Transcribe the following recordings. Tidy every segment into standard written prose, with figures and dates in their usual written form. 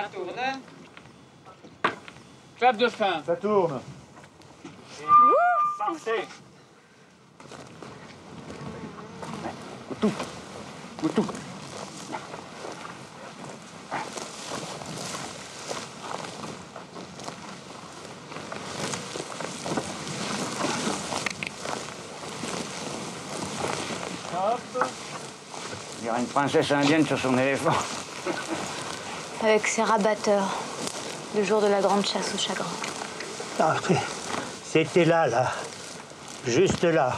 Ça tourne. Clap de fin. Ça tourne. Parfait. Coutou. Coutou. Il y aura une princesse indienne sur son éléphant. Avec ses rabatteurs, le jour de la grande chasse au chagrin. Ah, c'était là, là. Juste là.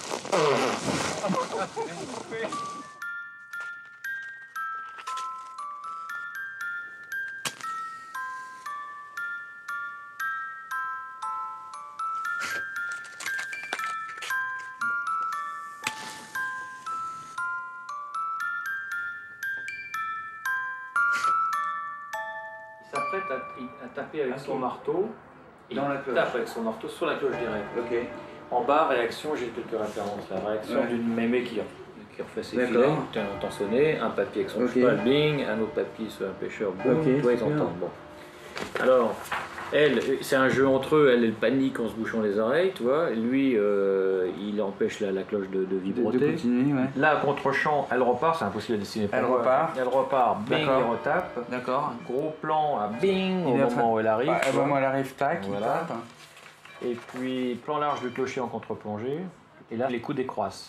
Il s'apprête à taper avec son marteau. Il tape avec son marteau sur la cloche directe. Ok. En bas, réaction, j'ai quelques références. La réaction d'une mémé qui refait ses filets, un tançonné, un papy avec son cheval, bing, un autre papy sur un pêcheur, boum, toi ils entendent. Bon. Alors, elle, c'est un jeu entre eux, elle panique en se bouchant les oreilles, tu vois. Lui, il empêche la cloche de vibroter. De continuer, ouais. Là, contre-champ, elle repart, c'est impossible à dessiner. Elle repart. Elle repart, bing, elle retape. D'accord. Gros plan à bing au moment où elle arrive. Au moment où elle arrive, tac, voilà. il tape. Et puis, plan large du clocher en contre-plongée. Et là, les coups décroissent.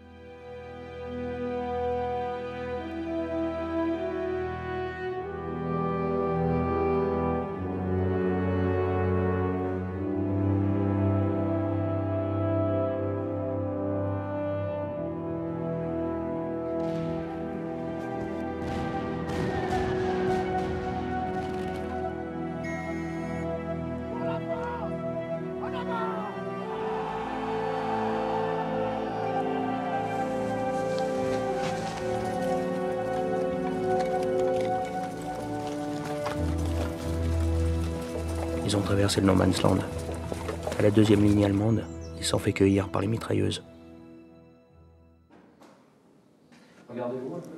Ils ont traversé le No Man's Land. À la deuxième ligne allemande, ils s'en fait cueillir par les mitrailleuses. Regardez-vous un peu.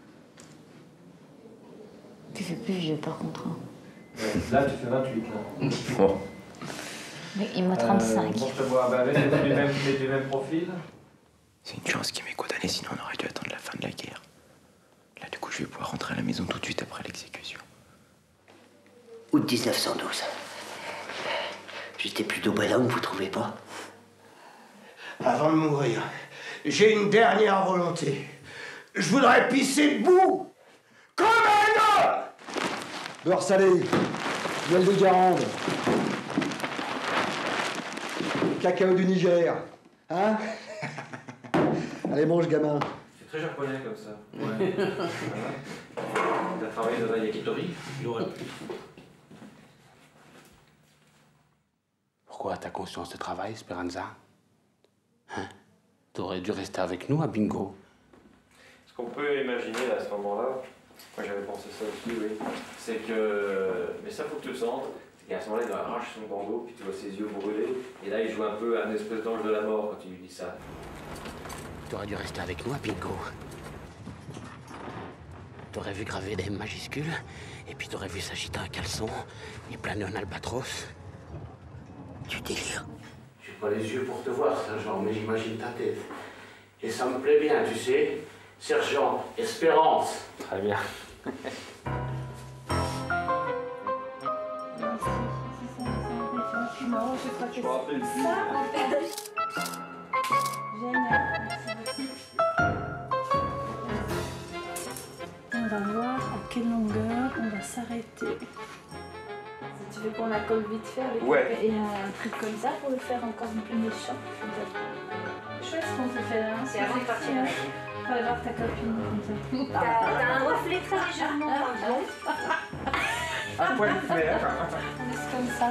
Tu fais plus vieux par contre. Hein. Ouais, là, tu fais 28 là. Bon. Mais il m'a 35. Bon, je te vois, bah, du même profil. C'est une chance qu'il m'ait condamné, sinon on aurait dû attendre la fin de la guerre. Là, du coup, je vais pouvoir rentrer à la maison tout de suite après l'exécution. Août 1912. J'étais plutôt bel homme, vous trouvez pas? Avant de mourir, j'ai une dernière volonté. Je voudrais pisser debout, comme un homme. Beurre salé, miel de Guérande, cacao du Niger, hein? Allez, mange, gamin. C'est très japonais comme ça. Ouais. Il a travaillé dans la yakitori, il aurait pu. Pourquoi t'as conscience de travail, Speranza? Hein? T'aurais dû rester avec nous à Bingo. Ce qu'on peut imaginer à ce moment-là, moi j'avais pensé ça aussi, oui, c'est que, mais ça faut que tu le sentes, c'est qu'à ce moment-là il arrache son bandeau, puis tu vois ses yeux brûler, et là il joue un peu à un espèce d'ange de la mort quand tu lui dis ça. T'aurais dû rester avec nous à Bingo. T'aurais vu graver des M majuscules, et puis t'aurais vu s'agiter un caleçon, et planer un albatros. Tu délires. J'ai pas les yeux pour te voir, sergent, mais j'imagine ta tête. Et ça me plaît bien, tu sais. Sergent, Espérance. Très bien. On va voir à quelle longueur on va s'arrêter. Tu veux qu'on la colle vite fait avec et un truc comme ça pour le faire encore plus méchant. Chouette ce qu'on peut faire, hein. C'est avant de partir. Faut aller voir ta copine comme ça. T'as un reflet très légèrement. Un poil clair. On laisse comme ça.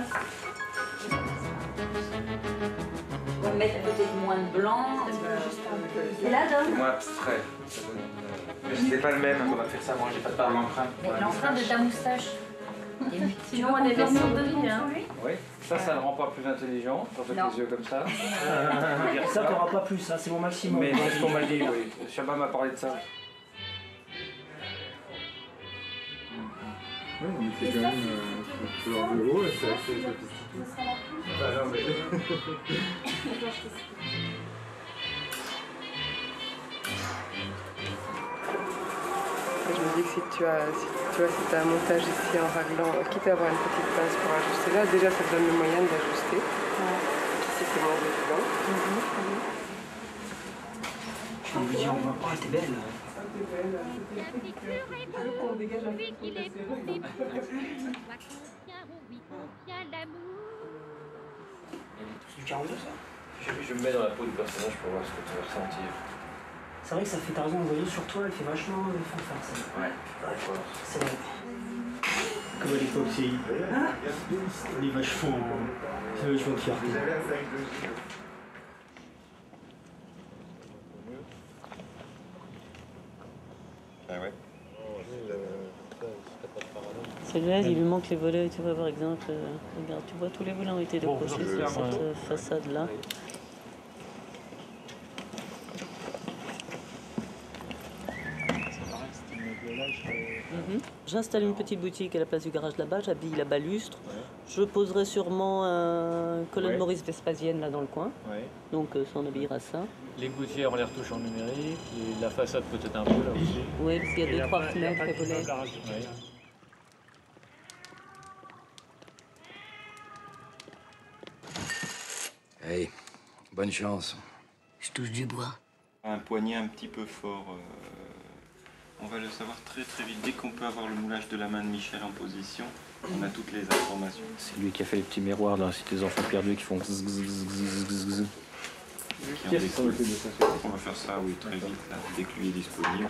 On va mettre peut-être moins de blanc. Et là, C'est Dom? moins abstrait. Mais c'était pas le même. On va faire ça, moi j'ai pas de part l'empreinte. L'empreinte de ta moustache. Tu vois, on est version de vie, hein. Oui, ça ne rend pas plus intelligent, quand tu as les yeux comme ça. Ça, t'auras pas plus, hein, c'est mon maximum. Mais c'est ce qu'on m'a dit, oui. Chabat m'a parlé de ça. Ouais, mais c'est quand même sur leur bureau, c'est assez sophistiqué. Bah non, mais... Je me dis que si tu as un montage ici en raglant, quitte à avoir une petite pince pour ajuster là, déjà ça te donne le moyen d'ajuster. Ouais. Si c'est moins évident. Je lui dis, on voit pas, t'es belle. C'est du 42 ça? Je me mets dans la peau du personnage pour voir ce que tu vas ressentir. C'est vrai que ça fait, t'as raison, vous voyez, sur toi, elle fait vachement fanfare ça. Ouais, c'est vrai. Comme à l'époque, c'est... Elle est vachement fière. Ah ouais. Celui-là, il lui manque les volets, tu vois, par exemple. Regarde, tu vois, tous les volets ont été déposés sur cette façade-là. J'installe une petite boutique à la place du garage là-bas, j'habille la balustre. Je poserai sûrement une colonne Maurice Vespasienne là dans le coin. Donc ça, on habillera ça. Les gouttières, on les retouche en numérique. Et la façade peut-être un peu là aussi. Oui, parce qu'il y a 2-3 fenêtres et volets. Hey, bonne chance. Je touche du bois. Un poignet un petit peu fort. On va le savoir très vite. Dès qu'on peut avoir le moulage de la main de Michel en position, on a toutes les informations. C'est lui qui a fait les petits miroirs dans la Cité des Enfants Perdus qui font zzz, zzz, zzz, zzz, zzz. On va faire ça, oui, très vite, là, dès que lui est disponible.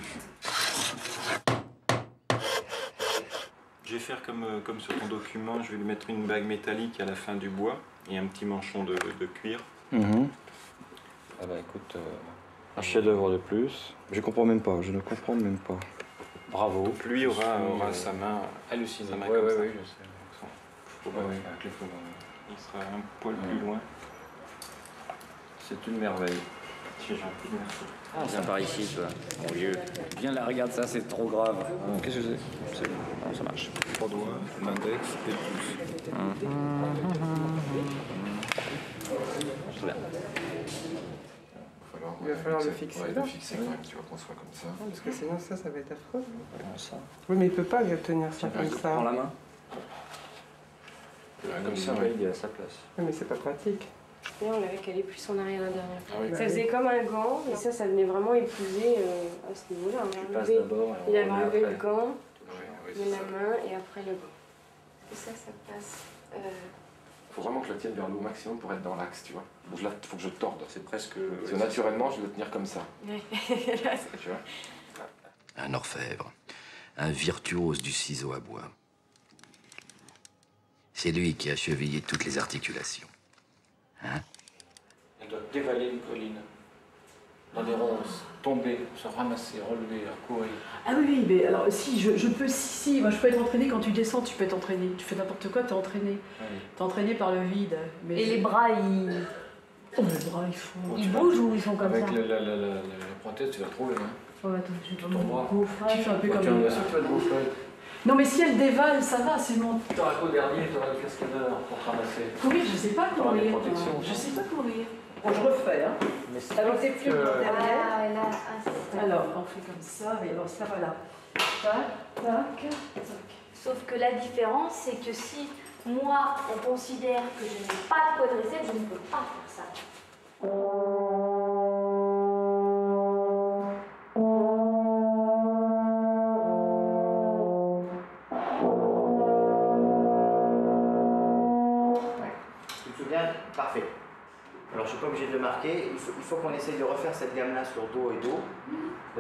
Je vais faire comme sur ton document, je vais lui mettre une bague métallique à la fin du bois et un petit manchon de cuir. Ah bah écoute, un chef-d'œuvre de plus. Je comprends même pas, je ne comprends même pas. Bravo. Lui aura sa main hallucinée. Oui, je sais. Il sera un poil plus loin. C'est une merveille. C'est gentil, merci. Viens par ici, toi, mon vieux. Viens là, regarde ça, c'est trop grave. Qu'est-ce que c'est? C'est bon, non, ça marche. 3 doigts, l'index et le pouce. Très bien. Il va falloir le fixer là. Le fixer quand même, tu vois, qu'on soit comme ça. Parce que sinon ça va être affreux. Comment ça? Oui, mais il peut pas tenir ça comme ça. Prends la main. Comme ça, il est à sa place. Oui, mais c'est pas pratique. Et on l'avait calé plus en arrière la dernière fois. Ah oui. Ça faisait comme un gant, et ça venait vraiment épouser à ce niveau-là. Il avait enlevé le gant, mais la main, et après le gant. Et ça passe. Faut vraiment que je la tienne vers le haut maximum pour être dans l'axe, tu vois. Faut que je torde, c'est presque... Parce que naturellement, je vais le tenir comme ça. Ouais. Tu vois. Un orfèvre, un virtuose du ciseau à bois. C'est lui qui a chevillé toutes les articulations. Hein? Elle doit dévaler une colline, dans des ronces, tomber, se ramasser, relever, courir. Ah oui, mais alors si, je peux, moi je peux être entraînée quand tu descends, tu peux être entraînée. Tu fais n'importe quoi, t'es entraîné. Oui. T'es entraîné par le vide. Mais Et les bras, ils... Oh, les bras, ils font... Ils bougent ou ils sont comme avec ça? Avec la prothèse, tu vas trouver, hein. Oh, attends, je vais Ton bras. Tu fais un peu comme... Tu vas te gonfler. Non, mais si elle dévale, ça va, c'est bon. Tu auras le dernier, tu auras le cascadeur pour te ramasser. Courir, je sais pas courir. Je sais pas courir. Bon, je refais, hein. Alors, c'est plus derrière. Alors, on fait comme ça, et alors ça va là. Tac, tac, tac. Sauf que la différence, c'est que si moi, on considère que je n'ai pas de quadriceps, je ne peux pas faire ça. Parfait. Alors je suis pas obligé de le marquer, il faut qu'on essaye de refaire cette gamme-là sur dos et dos. Oui.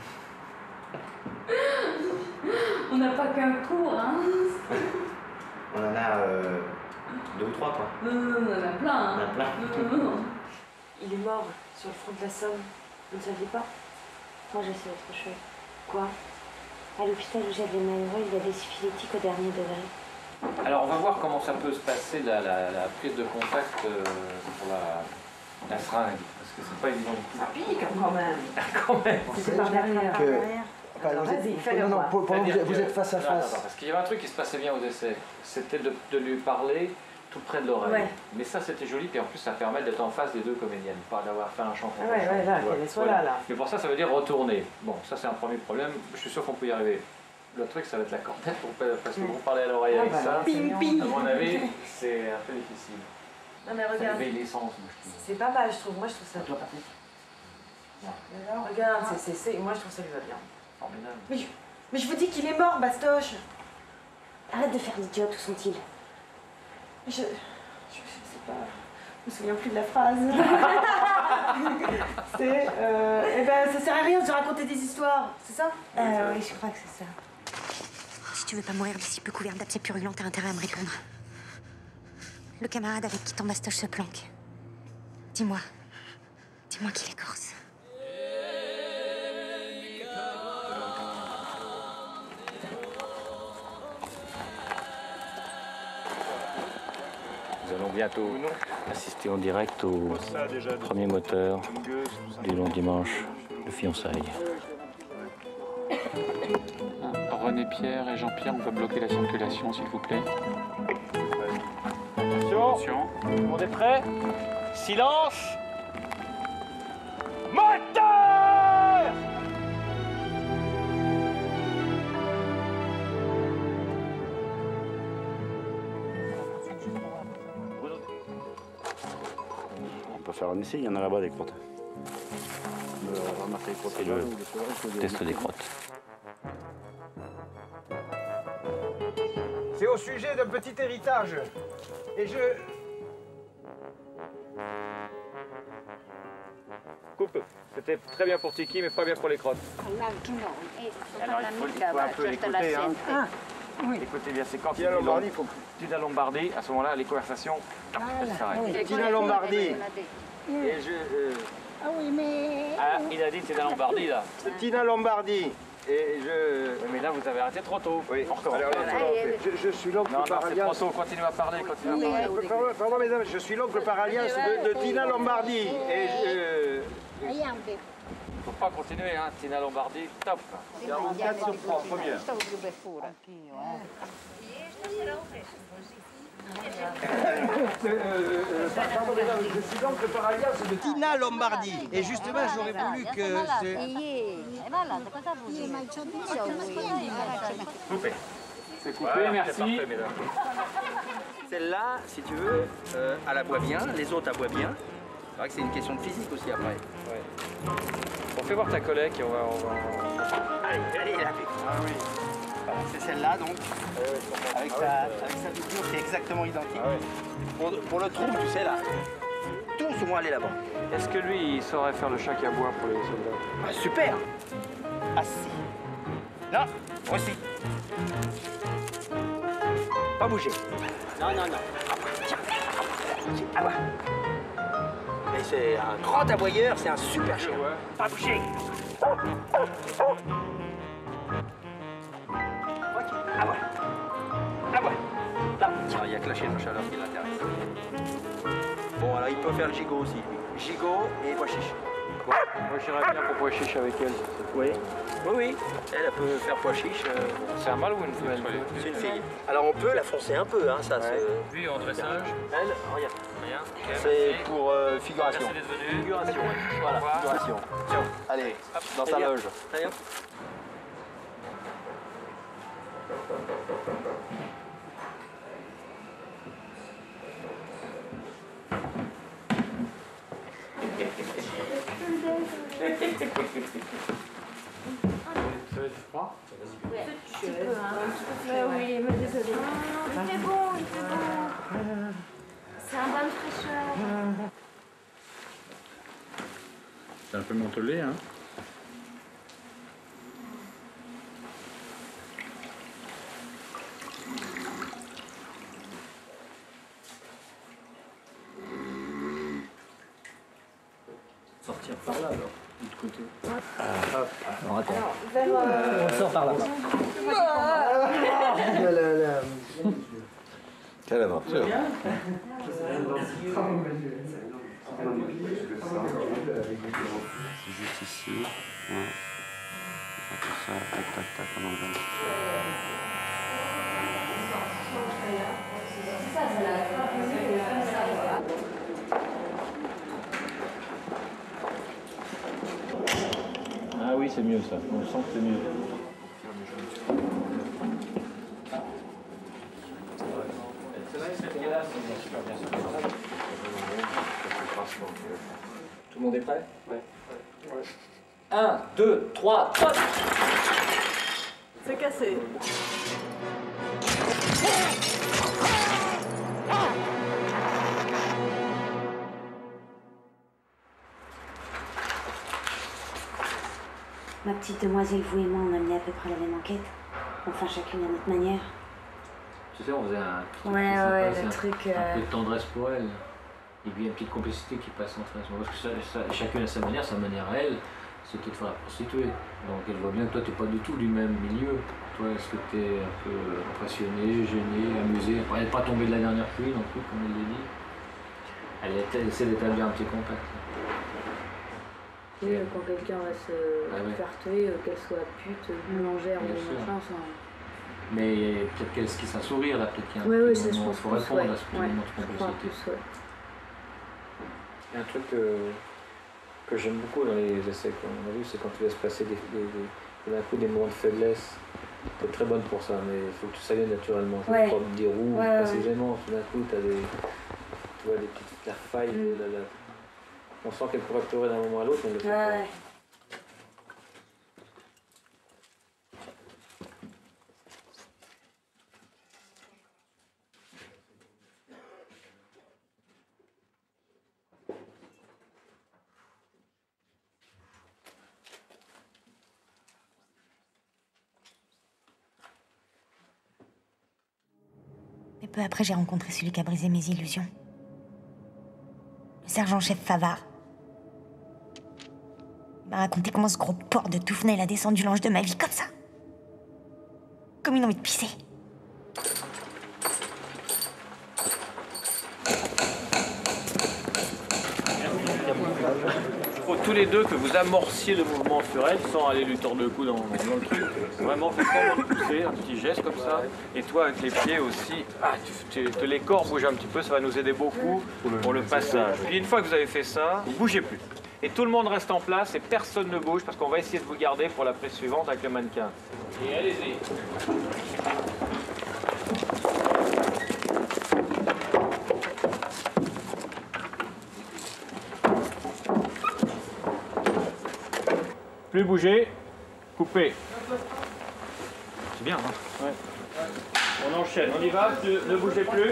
On n'a pas qu'un cours, hein. On en a 2 ou 3 quoi. On en a plein, hein. On en a plein. Il est mort sur le front de la Somme. Vous ne saviez pas? Moi, je sais autre chose. Quoi? À l'hôpital où j'avais malheureux, il y avait syphilitique au dernier degré. Alors on va voir comment ça peut se passer la prise de contact pour la seringue, parce que c'est pas évident du tout. Ça pique quand même. Quand même. C'est par derrière. Vas-y, fais-le voir. Pendant que vous êtes face à face. Attends, parce qu'il y avait un truc qui se passait bien aux essais, c'était de lui parler tout près de l'oreille. Ouais. Mais ça, c'était joli, puis en plus, ça permet d'être en face des deux comédiennes, pas d'avoir fait un chant contre un chant. Ouais, là, qu'elle soit là. Mais pour ça, ça veut dire retourner. Bon, ça, c'est un premier problème. Je suis sûr qu'on peut y arriver. Le truc, ça va être la cornette, parce que vous parlez à l'oreille avec ça. Ping, ping. À mon avis, c'est un peu difficile. Non, mais regarde. C'est pas mal, je trouve. Moi, je trouve ça. Regarde, moi, je trouve ça lui va bien. Formidable. Mais je vous dis qu'il est mort, Bastoche. Arrête de faire l'idiot, où sont-ils? Je sais pas. Je me souviens plus de la phrase. C'est. Eh ben, ça sert à rien de se raconter des histoires, c'est ça? Oui, je crois que c'est ça. Si tu veux pas mourir d'ici peu couvert d'abcès purulents, t'as intérêt à me répondre. Le camarade avec qui ton Bastoche se planque. Dis-moi qu'il est corse. Nous allons bientôt assister en direct au premier moteur du long dimanche de fiançailles. René Pierre et Jean-Pierre, on peut bloquer la circulation, s'il vous plaît. Attention, on est prêt? Silence! Moteur! On peut faire un essai, il y en a là-bas des crottes. C'est le test des crottes. C'est au sujet d'un petit héritage. Et je... Coupe. C'était très bien pour Tiki, mais pas bien pour les crottes. Alors il faut un peu l'écouter. Hein. Écoutez bien, c'est quand Tina Lombardi, Tina Lombardi, à ce moment-là, les conversations s'arrêtent. Tina Lombardi. Et Ah oui, mais... Ah, il a dit Tina Lombardi, là. C'est Tina Lombardi. Et je... Oui, mais là, vous avez arrêté trop tôt. Oui, je suis l'oncle par alliance... Non, c'est trop tôt. Continuez à parler, Pardon, mesdames, je suis l'oncle par alliance de Tina Lombardi. Et je... Il ne faut pas continuer, hein. Tina Lombardi, top. 44 sur 3, première. Pardon, mesdames, je suis l'oncle par alliance de Tina Lombardi. Et justement, j'aurais voulu que... Coupé. C'est coupé, merci. Celle-là, si tu veux, elle aboie bien, les autres aboient bien. C'est vrai que c'est une question de physique aussi après. Ouais. On fait voir ta collègue et on va... Allez, la pique. Ah oui. Voilà, c'est celle-là donc, avec sa doublure qui est exactement identique. Pour le trou, tu sais là, tous vont aller là-bas. Est-ce que lui, il saurait faire le chat qui aboie pour les soldats? Ah, super. Assis. Non, aussi. Pas bouger. Non. Tiens. Ah ouais. Mais c'est un grand aboyeur, c'est un super chien. Pas bouger. Ah ouais. Là. Tiens, il y a que la chienne de chaleur qui l'intéresse. Bon, alors il peut faire le gigot aussi, lui. Gigot et pois chiche. Moi, j'irais bien pour pois chiche avec elle. Oui. Elle peut faire pois chiche. C'est un mâle ou une femelle? C'est une fille. Alors on peut la foncer un peu, hein, ça. Lui, en dressage. Elle, regarde. Okay, c'est pour figuration. Merci d'être venu. Figuration. Voilà, figuration. Tiens. Allez, dans sa loge. Allez, hop. Ça va être froid? Oui, mais désolé. Il fait bon. C'est un bain de fraîcheur. C'est un peu mentholé, hein? Sortir par là alors, de l'autre côté. Alors attends. On sort par là. Quelle aventure. C'est juste ici. Voilà. ça, tac, tac, tac, en anglais. Ah oui, c'est mieux ça. On sent que c'est mieux. Tout le monde est prêt? Ouais. 1, 2, 3, hop! C'est cassé. Ma petite demoiselle, vous et moi, on a mené à peu près la même enquête. Enfin, chacune à notre manière. Tu sais, on faisait un truc le truc... un peu de tendresse pour elle. Et puis il y a une petite complicité qui passe entre elles. Parce que chacune à sa manière à elle, c'était de faire la prostituée. Donc elle voit bien que toi, tu n'es pas du tout du même milieu. Toi, est-ce que tu es un peu impressionné, gêné, amusé? Elle n'est pas tombée de la dernière pluie non plus, comme elle l'a dit. Elle essaie d'établir un petit contact. Et quand quelqu'un va se faire tuer, qu'elle soit pute, boulangère ou machin, ça... Mais peut-être qu'elle esquisse un sourire là, peut-être qu'il y a un petit moment, il faut répondre à ce petit moment de complicité. Il y a un truc que j'aime beaucoup dans les essais qu'on a vu, c'est quand tu laisses passer d'un coup des moments de faiblesse. Tu es très bonne pour ça, mais il faut que ça vienne naturellement. Il faut pas des roues, précisément. Tout d'un coup, tu vois des petites failles. On sent qu'elle pourrait pleurer d'un moment à l'autre, mais elle le fait pas. Et peu après, j'ai rencontré celui qui a brisé mes illusions. Le sergent-chef Favard. Il m'a raconté comment ce gros porc de tout venait, il a descendu l'ange de ma vie comme ça. Comme une envie de pisser. Il faut tous les deux que vous amorciez le mouvement Furel sans aller lui tordre le cou dans le truc. Vraiment, fais comment pousser, un petit geste comme ça. Et toi, avec les pieds aussi, les corps bougent un petit peu, ça va nous aider beaucoup pour le passage. Puis une fois que vous avez fait ça, vous ne bougez plus. Et tout le monde reste en place et personne ne bouge parce qu'on va essayer de vous garder pour la prise suivante avec le mannequin. Et allez-y. Plus bouger, couper. C'est bien, hein? Ouais. On enchaîne, on y va, ne bougez plus.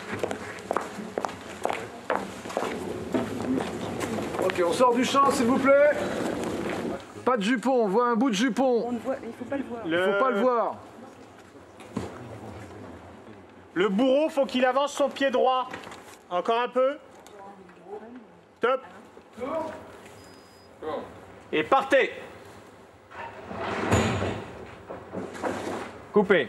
Ok, on sort du champ, s'il vous plaît. Pas de jupon, on voit un bout de jupon. Il faut pas le voir. Il faut pas le voir. Le bourreau, faut qu'il avance son pied droit. Encore un peu. Top. Et partez. Coupez.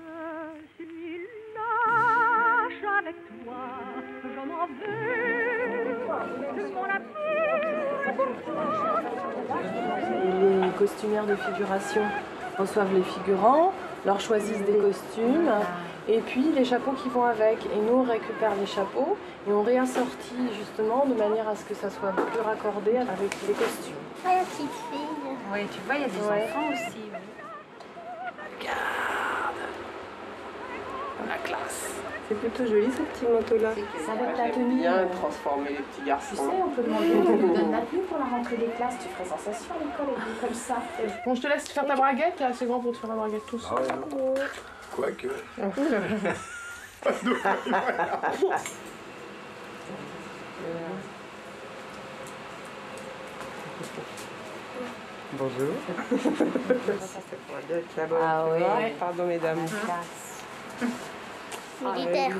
Les costumières de figuration reçoivent les figurants, leur choisissent des costumes et puis les chapeaux qui vont avec. Et nous on récupère les chapeaux et on réassortit justement de manière à ce que ça soit plus raccordé avec les costumes. Ah, la petite fille. Oui, tu vois, il y a des enfants aussi. Regarde la classe. C'est plutôt joli ce petit manteau-là. Ça va être la tenue. Bien transformer les petits garçons. Tu sais, on peut demander qu'on nous donne la tenue pour la rentrée des classes. Tu ferais sensation à l'école et comme ça. Bon, je te laisse faire ta braguette, t'es assez grand pour te faire la braguette tous. Ah ouais, non. Quoique. Bonjour. Ah oui. Pardon mesdames. Militaire.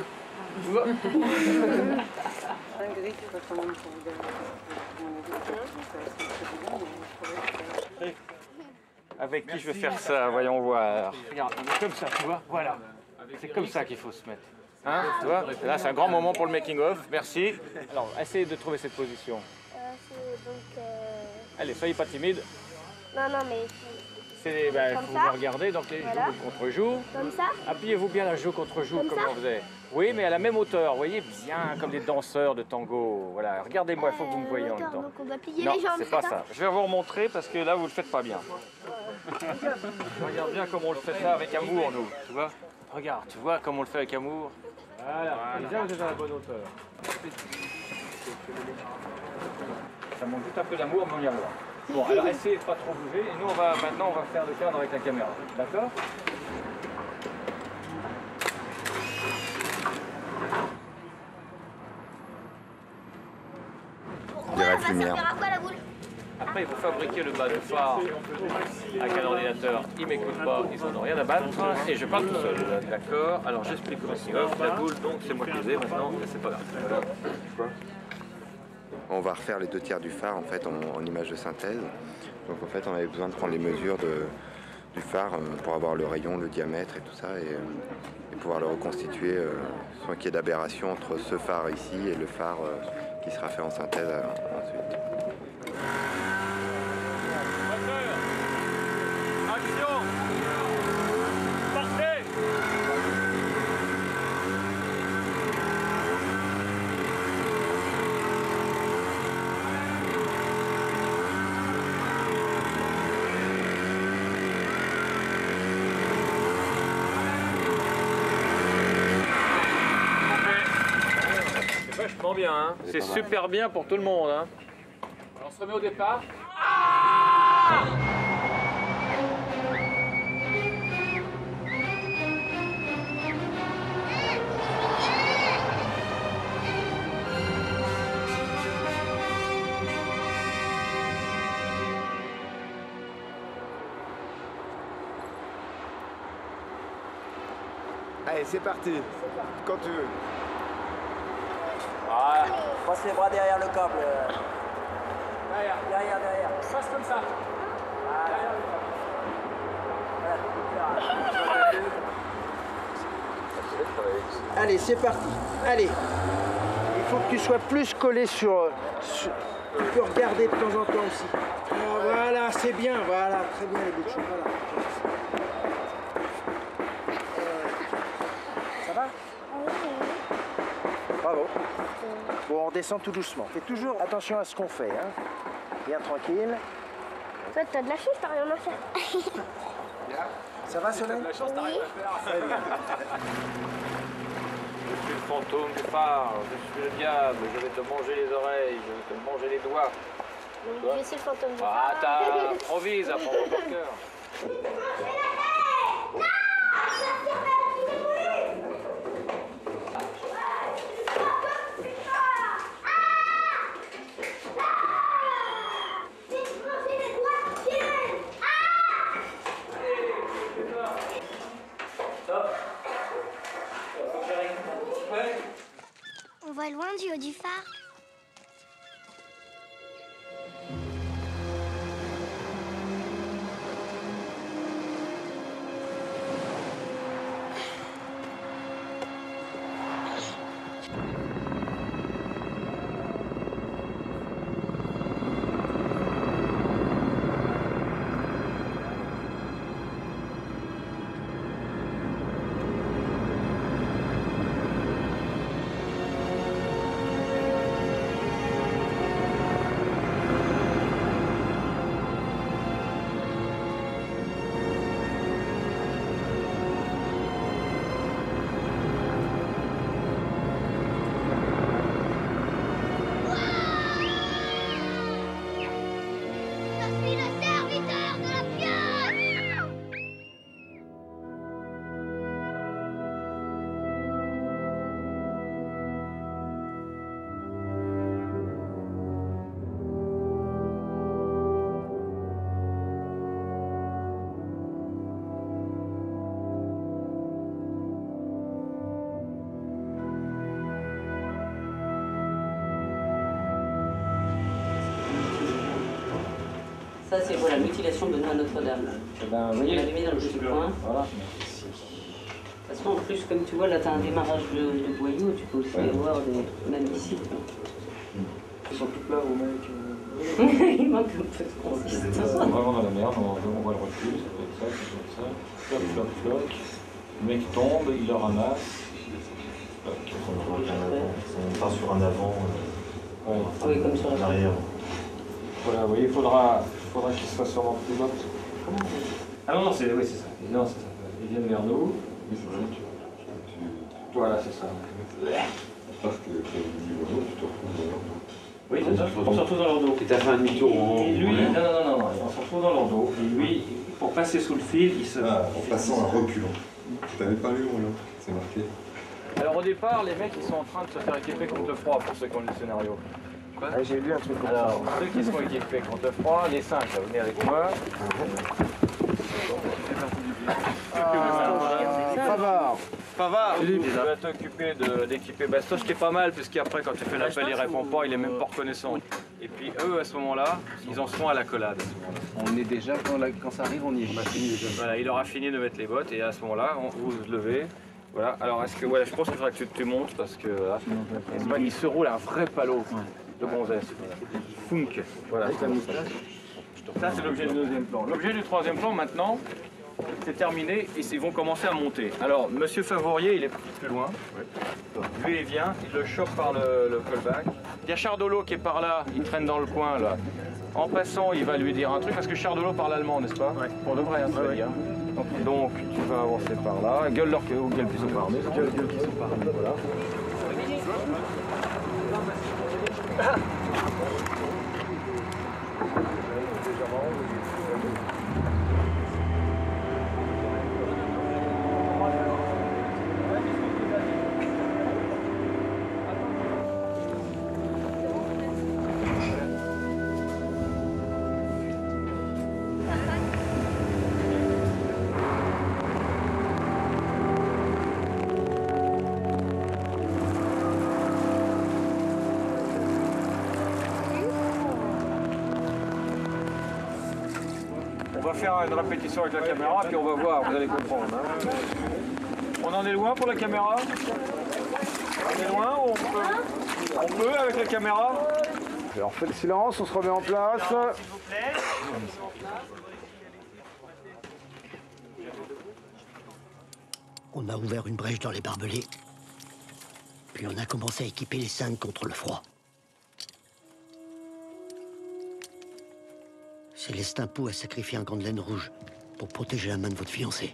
Avec qui je vais faire ça? Voyons voir. Regarde, on est comme ça, tu vois? Voilà. C'est comme ça qu'il faut se mettre. Hein? Tu vois? Là, c'est un grand moment pour le making-of. Merci. Alors, essayez de trouver cette position. C'est donc... Allez, soyez pas timide. Non, non, mais c'est, ben, vous me regardez, donc les joues contre joues. Comme ça. Appuyez-vous bien la joue contre joue, comme on faisait. Oui, mais à la même hauteur, vous voyez, bien comme des danseurs de tango. Voilà, regardez-moi, il faut que vous me voyez en même temps. Donc on doit plier non, les jambes. c'est pas ça. Je vais vous remontrer parce que là, vous le faites pas bien. Regarde bien comme on le fait ça avec amour, nous. Tu vois? Regarde, tu vois comme on le fait avec amour. Voilà, déjà vous êtes à la bonne hauteur. Ça manque juste un peu d'amour, mais on y arrivera. Bon, alors essayez de pas trop bouger. Et nous, maintenant, on va faire le cadre avec la caméra. D'accord? Direct lumière. Ça sert à quoi la boule? Après, il faut fabriquer le bas de phare avec un ordinateur. Ils ne m'écoutent pas, ils n'en ont rien à battre. Et je parle tout seul. D'accord? Alors j'explique comment c'est. La boule, donc c'est moi qui les ai maintenant, mais c'est pas grave. On va refaire les 2/3 du phare en fait en image de synthèse. Donc en fait on avait besoin de prendre les mesures du phare pour avoir le rayon, le diamètre et tout ça et pouvoir le reconstituer sans qu'il y ait d'aberration entre ce phare ici et le phare qui sera fait en synthèse ensuite. Action! Partez! C'est vachement bien, hein? C'est super bien pour tout le monde, hein? Alors, on se remet au départ. Allez, c'est parti. Quand tu veux. Ah, passe les bras derrière le câble. Derrière. Passe comme ça. Allez, c'est parti. Allez. Il faut que tu sois plus collé sur... Tu peux regarder de temps en temps aussi. Ah, voilà, c'est bien. Voilà, très bien les bouts de chocolat. Ça va? Bravo. Bon, on descend tout doucement. Fais toujours attention à ce qu'on fait. Hein. Bien tranquille. Toi, t'as de la chance, t'as rien à faire. Ça va, Soleil? Je suis le fantôme du phare, je suis le diable, je vais te manger les oreilles, je vais te manger les doigts. Donc, je suis le fantôme du phare. Ah, improvise, apprends par cœur. On va loin du haut du phare. Ça, c'est voilà, mutilation de Benoît Notre-Dame. Ben, Vous voyez, je l'ai mis dans le petit coin. Voilà. Parce qu'en plus, comme tu vois, là, tu as un démarrage de boyaux, tu peux aussi avoir des... même ici. Ils sont tous là, vos mecs. Il manque un peu de consistance. Vraiment dans la merde, on voit le recul, ça peut être ça, ça peut être ça. Floc, floc, floc. Le mec tombe, il le ramasse. On part sur un avant, oui, comme ça. En arrière. Voilà, vous voyez, il faudra qu'il soit sûrement plus bas. Ah non, non, c'est oui, c'est ça. Non, c'est ça. Ils viennent vers nous. Voilà, c'est ça. Parce que quand il dit voilà, tu te retrouves dans leur dos. Oui, c'est ça, on se retrouve dans leur dos. Et t'as fait un demi-tour en... Et lui, non, on se retrouve dans leur dos. Et lui, pour passer sous le fil, il se... Ah, en passant en reculant. T'avais pas lu, là, c'est marqué. Alors au départ, les mecs, ils sont en train de se faire équiper contre le froid, pour ceux qui ont lu le scénario. Ah, j'ai lu un truc comme alors, ceux qui sont équipés contre le froid, les singes, venez avec moi. Pavard, tu vas t'occuper d'équiper Bastoche, qui est pas mal, puisqu'après, quand tu fais l'appel, il répond pas, il est même pas reconnaissant. Et puis eux, à ce moment-là, ils en sont à l'accolade. On est déjà, quand ça arrive, on y est. Voilà, il aura fini de mettre les bottes, et à ce moment-là, vous vous levez. Voilà, alors est-ce que, ouais, je pense qu'il faudra que tu montes, parce que là, il se roule un vrai palot de gonzesse. Funk. Voilà. Ça, c'est l'objet du deuxième plan. L'objet du troisième plan, maintenant, c'est terminé et ils vont commencer à monter. Alors, Monsieur Favorier, il est plus loin. Lui, il vient, il le chope par le callback. Il y a Chardolo qui est par là, il traîne dans le coin, là. En passant, il va lui dire un truc, parce que Chardolo parle allemand, n'est-ce pas? Pour de vrai, hein, ça veut dire. Donc, tu vas avancer par là. Gueule-leur ou gueule qui sont par armés. Gueule qui sont par armés, voilà. On va faire une répétition avec la caméra, puis on va voir, vous allez comprendre. Hein. On en est loin pour la caméra? On est loin ou on peut avec la caméra? Alors, on fait le silence, on se remet en place. S'il vous plaît. On a ouvert une brèche dans les barbelés, puis on a commencé à équiper les cinq contre le froid. Célestin Pou a sacrifié un gant de laine rouge pour protéger la main de votre fiancé.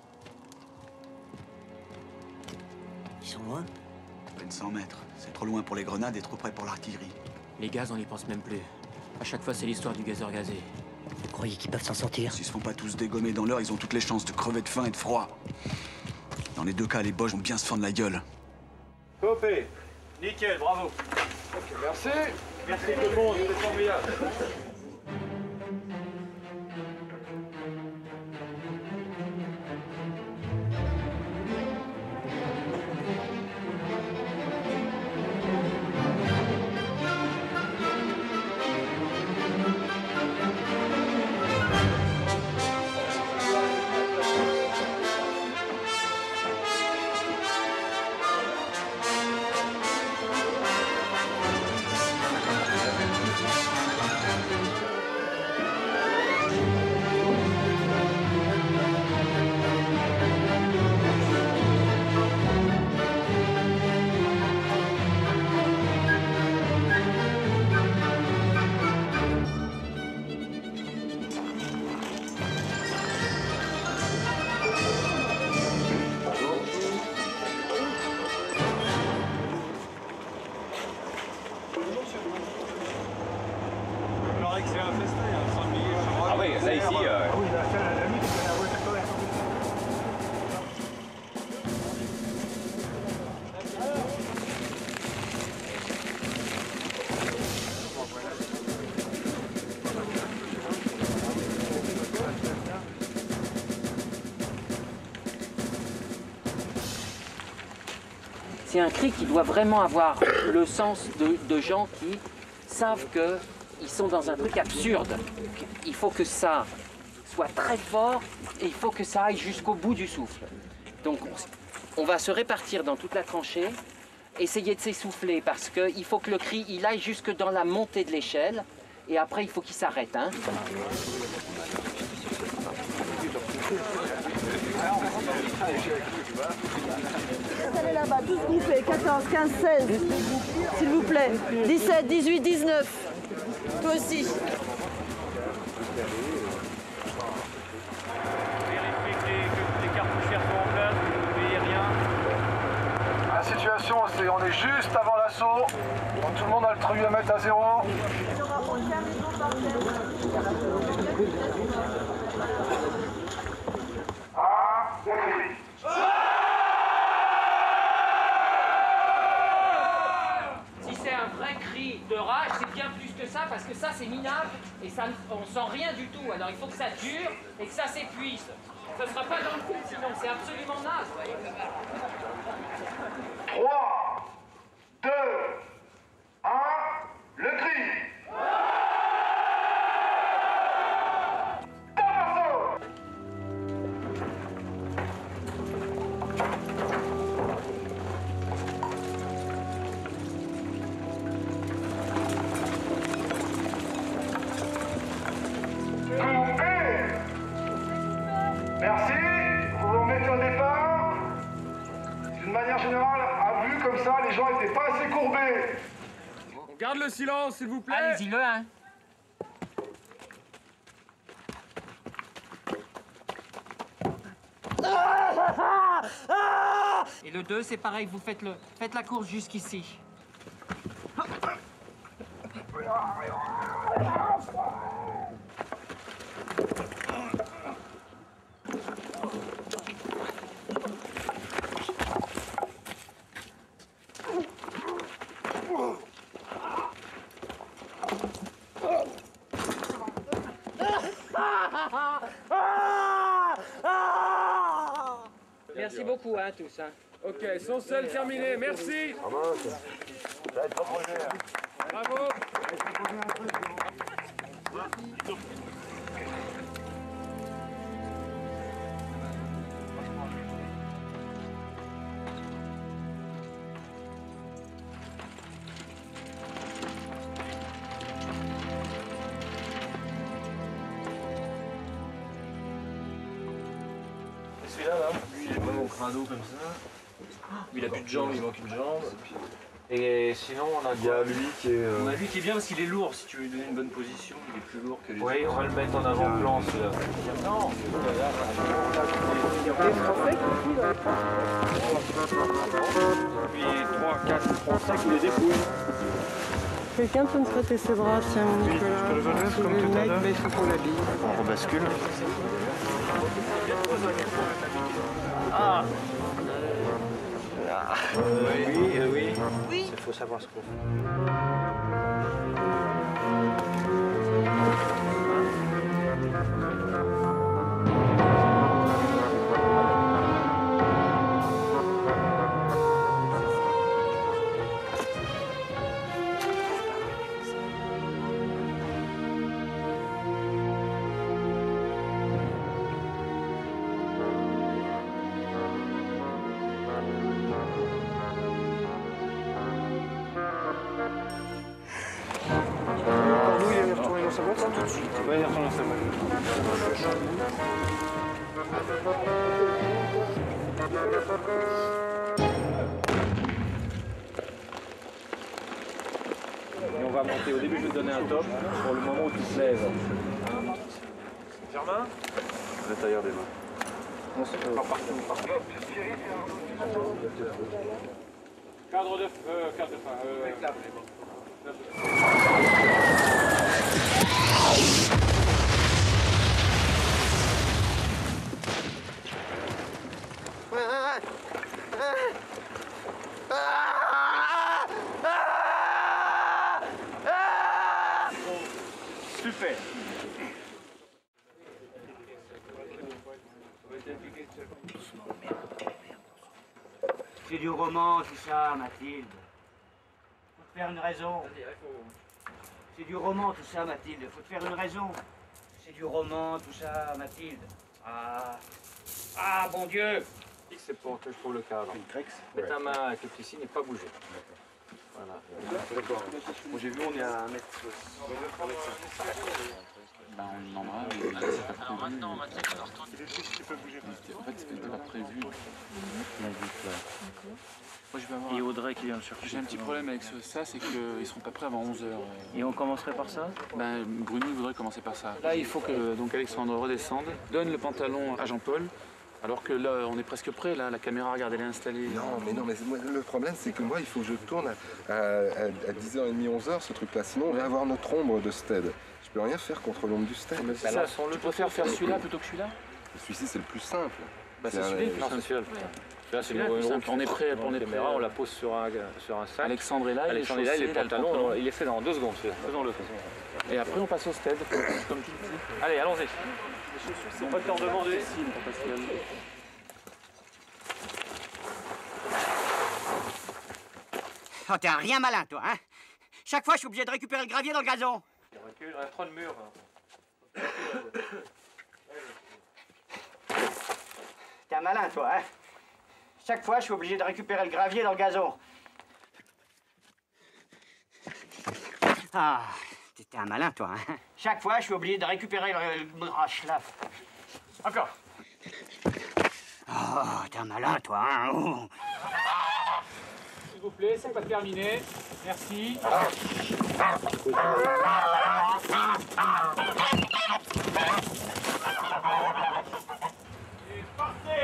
Ils sont loin? À peine 100 mètres. C'est trop loin pour les grenades et trop près pour l'artillerie. Les gaz, on n'y pense même plus. À chaque fois, c'est l'histoire du gazeur gazé. Vous croyez qu'ils peuvent s'en sortir? S'ils se font pas tous dégommer dans l'heure, ils ont toutes les chances de crever de faim et de froid. Dans les deux cas, les Boches vont bien se fendre la gueule. Copé. Nickel, bravo. Ok, merci. Merci tout le monde, c'était formidable. Ah oui, là ici... C'est un cri qui doit vraiment avoir le sens de gens qui savent qu'ils sont dans un truc absurde. Il faut que ça soit très fort et il faut que ça aille jusqu'au bout du souffle. Donc on va se répartir dans toute la tranchée, essayer de s'essouffler parce qu'il faut que le cri il aille jusque dans la montée de l'échelle et après il faut qu'il s'arrête. Hein. Allez là-bas, tous groupés, 14, 15, 16, s'il vous plaît. 17, 18, 19. Toi aussi. La situation, c'est on est juste avant l'assaut. Donc tout le monde a le truiomètre à 0. Si c'est un vrai cri de rage, c'est bien plus que ça, parce que ça c'est minable et ça, on sent rien du tout. Alors il faut que ça dure et que ça s'épuise. Ce ne sera pas dans le coup, sinon c'est absolument naze. 3, 2, 1, le cri. Merci, vous vous remettez au départ. D'une manière générale, à vue comme ça, les gens n'étaient pas assez courbés. On garde le silence, s'il vous plaît. Allez-y, le 1. Et le 2, c'est pareil, vous faites la course jusqu'ici. Merci beaucoup, hein, tous. Hein. Ok, son seul terminé, merci. Bravo. Celui-là, là, lui, il est vraiment au crado comme ça. Lui, il a plus de jambes, il manque une jambe. Et sinon, on a quoi? lui qui est... On a lui qui est bien parce qu'il est lourd. Si tu veux lui donner une bonne position, il est plus lourd que les autres. Oui, on va le mettre en avant-plan, celui-là. Non. Puis 3, 4, 3, 5, il les dépouille. Quelqu'un peut me prêter ses bras, tiens, Nicolas. Je te le donne comme tout à l'heure. Mais il faut qu'on l'habille. On rebascule. Ah. Oui. Il faut savoir ce qu'on fait. Ouais, il retourne dans sa boîte. Et on va monter. Au début, je vais te donner un top pour le moment où tu te lèves. Germain, le tailleur des mains. On se part partout. Cadre de fin. Super. C'est du roman, tout ça, Mathilde. Faut te faire une raison. C'est du roman, tout ça, Mathilde. Faut te faire une raison. C'est du roman, tout ça, Mathilde. Ah, bon Dieu. C'est pour que je trouve le cadre. Mets ta main avec le petit signe et pas bouger. D'accord. Moi j'ai vu, on est à 1 mètre. Ben, on demandera, mais c'est pas prévu. En fait, c'était pas prévu. Moi, je vais avoir... Et Audrey qui vient le chercher. J'ai un petit problème avec ça, c'est qu'ils seront pas prêts avant 11h. Et on commencerait par ça? Ben, Bruni voudrait commencer par ça. Là, il faut que donc Alexandre redescende, donne le pantalon à Jean-Paul. Alors que là, on est presque prêt, là, la caméra, regarde, elle est installée. Non, mais moi, le problème, c'est que moi, il faut que je tourne à 10h30, 11h, ce truc-là. Sinon, on va avoir notre ombre de Stead. Je peux rien faire contre l'ombre du Stead. Mais c'est ça, tu préfères faire celui-là plutôt que celui-là? Celui-ci, c'est le plus simple. Bah, c'est celui-là. Non, c'est celui-là. Là, c'est on est prêt, on la pose sur un sac. Alexandre est là, Alexandre est là, il est le pantalon, il est fait dans 2 secondes. Faisons-le. Et après, on passe au Stead, comme tu le dis. Allez, allons-y. C'est pas t'en demander. Oh, t'es un rien malin, toi, hein? Chaque fois, je suis obligé de récupérer le gravier dans le gazon. Il y a trop de murs. T'es un malin, toi, hein? Chaque fois, je suis obligé de récupérer le gravier dans le gazon. Ah, t'es un malin, toi, hein? Chaque fois, je suis obligé de récupérer le schlaf. Encore. Oh, t'es un malin, toi, hein? Oh. S'il vous plaît, c'est pas terminé. Merci. Et partez.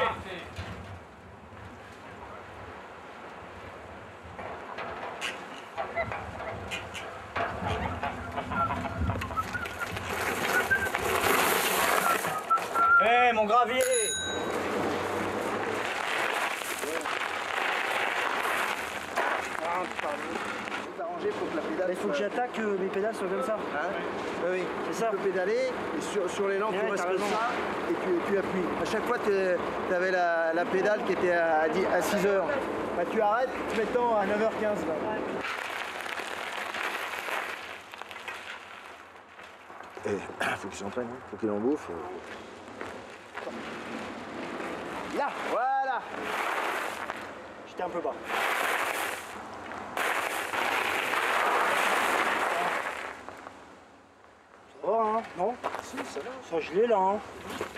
Hé, mon gravier! Il faut que j'attaque, mes pédales soient comme ça. Hein? Oui, c'est ça. Tu peux pédaler, et sur les lampes, tu restes comme ça, et tu appuies. À chaque fois, tu avais la pédale qui était à 6h. Bah, tu arrêtes, tu mets le temps à 9h15. Là. Et faut qu'il s'entraîne, hein. Faut qu'il en bouffe. Là, voilà. J'étais un peu bas. Ça va, hein? Non? Si, ça va. Ça gelé, là, hein?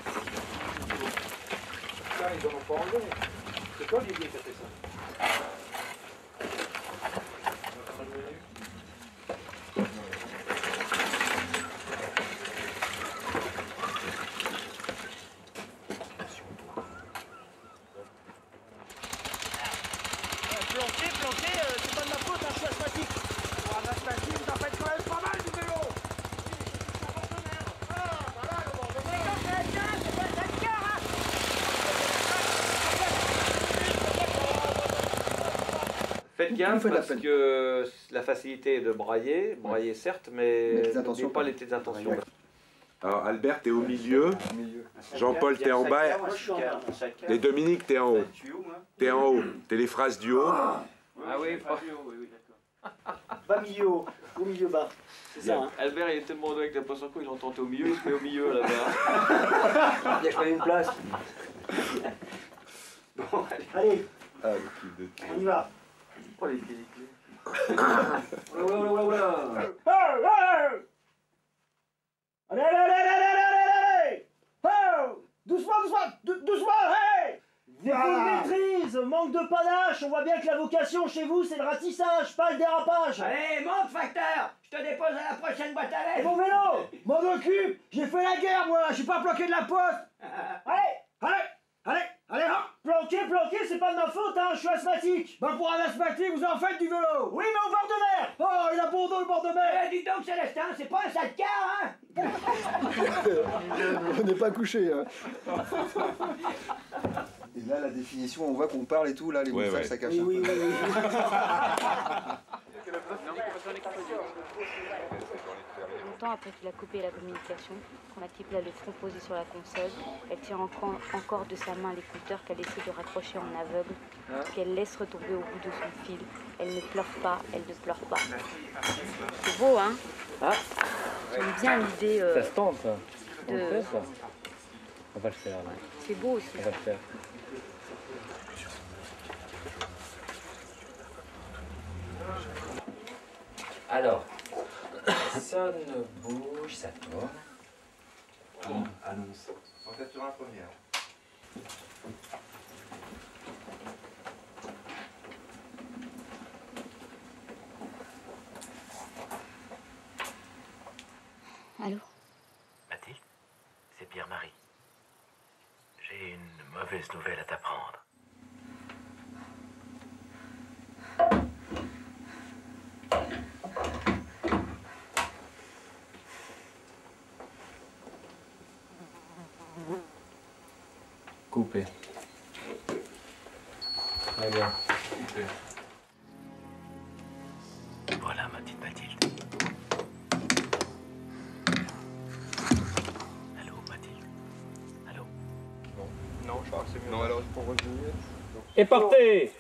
Là, ils en ont pas enlevé. C'est toi, Olivier, qui a fait ça? Planter, c'est pas de ma faute, hein, je suis asthmatique. Bon, un asthmatique, vous en faites quand même pas mal du vélo. Faites gaffe parce que la facilité est de brailler certes, mais n'oubliez pas les petites intentions. Alors Albert, t'es au milieu. Jean-Paul, t'es en bas. Et Dominique, t'es en haut. T'es en haut. T'es les phrases du haut. Ah oui, pas du haut, oui, d'accord. Bas milieu haut, au milieu bas. C'est ça, hein. Albert, il est tellement doué avec la poisson coup, il entend au milieu, il se met au milieu là-bas. Il a choisi une place. Bon, allez. Ah, On y va. Oh les pieds. Allez, allez, allez, allez, allez, allez. Oh, doucement, doucement, hey. Défaut de maîtrise, manque de panache, on voit bien que la vocation chez vous c'est le ratissage, pas le dérapage. Allez, monte, facteur. Je te dépose à la prochaine boîte à Et lettres. mon vélo, m'en occupe, j'ai fait la guerre moi, je suis pas planqué de la poste. Allez, hein. Planqué, c'est pas de ma faute, hein, je suis asthmatique. Bah pour un asthmatique, vous en faites du vélo. Oui, mais au bord de mer. Oh, il a bon dos le bord de mer. Eh, dis donc, Célestin, c'est pas un sale cas, hein. On n'est pas couché. Hein. Et là, la définition, on voit qu'on parle et tout, là, les mots ça cache. Oui. Longtemps après qu'il a coupé la communication, quand la type a le front posé sur la console, elle tient encore de sa main l'écouteur qu'elle essaie de raccrocher en aveugle, qu'elle laisse retomber au bout de son fil. Elle ne pleure pas, elle ne pleure pas. C'est beau, hein? J'aime bien l'idée. Ça se tente, ça. On le de... fait, ça. On va le faire, là. C'est beau aussi. On va le faire. Alors, ça ne bouge, ça tourne. Annonce. On fait sur la première. Allô? Mathilde, c'est Pierre-Marie. J'ai une mauvaise nouvelle à t'apprendre. Coupé. Très bien. Coupé. Voilà ma petite Mathilde. Allô Mathilde? Allô? Non, je crois que c'est mieux. Non, alors pour revenir. Et partez!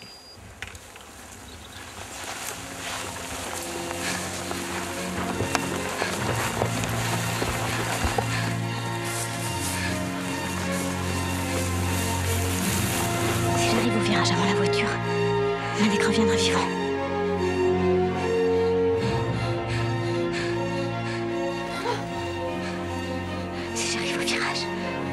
Si j'arrive au virage avant la voiture, Manek reviendra vivant. Si j'arrive au virage.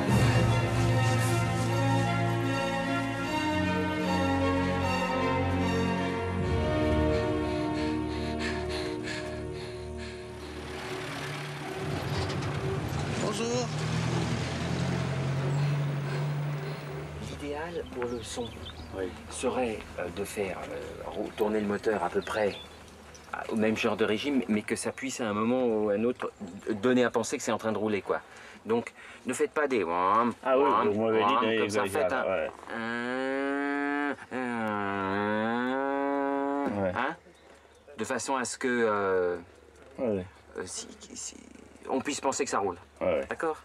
Bonjour. L'idéal pour le son serait de faire tourner le moteur à peu près au même genre de régime, mais que ça puisse à un moment ou à un autre donner à penser que c'est en train de rouler, quoi. Donc, ne faites pas des wham, Ah oui, wham, vous m'avez dit wham, des comme ça, faites un... ouais. Hein, de façon à ce que on puisse penser que ça roule. D'accord?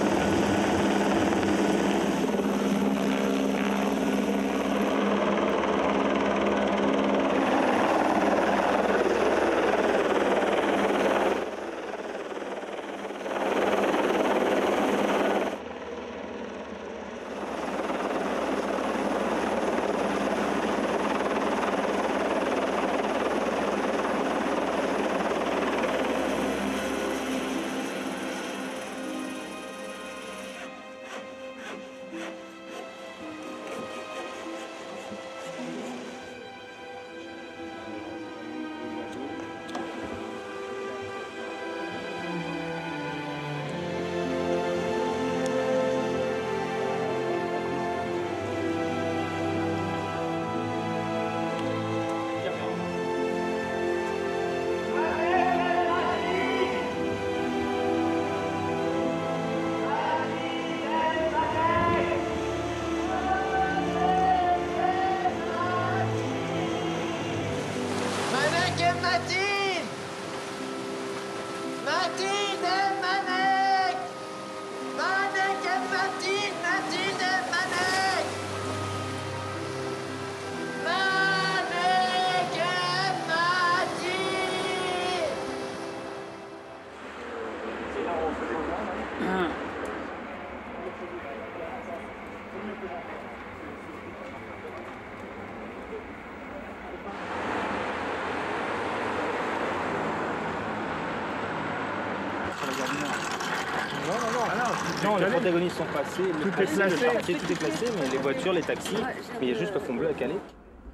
Manek et Mathilde! Mathilde et Manek! Manek et Mathilde! Mathilde et Manek! Manek et Mathilde! Non, les protagonistes sont passés, Tout est le placé. chantier, tout est placé, mais les voitures, les taxis, mais il y a juste le fond bleu à caler.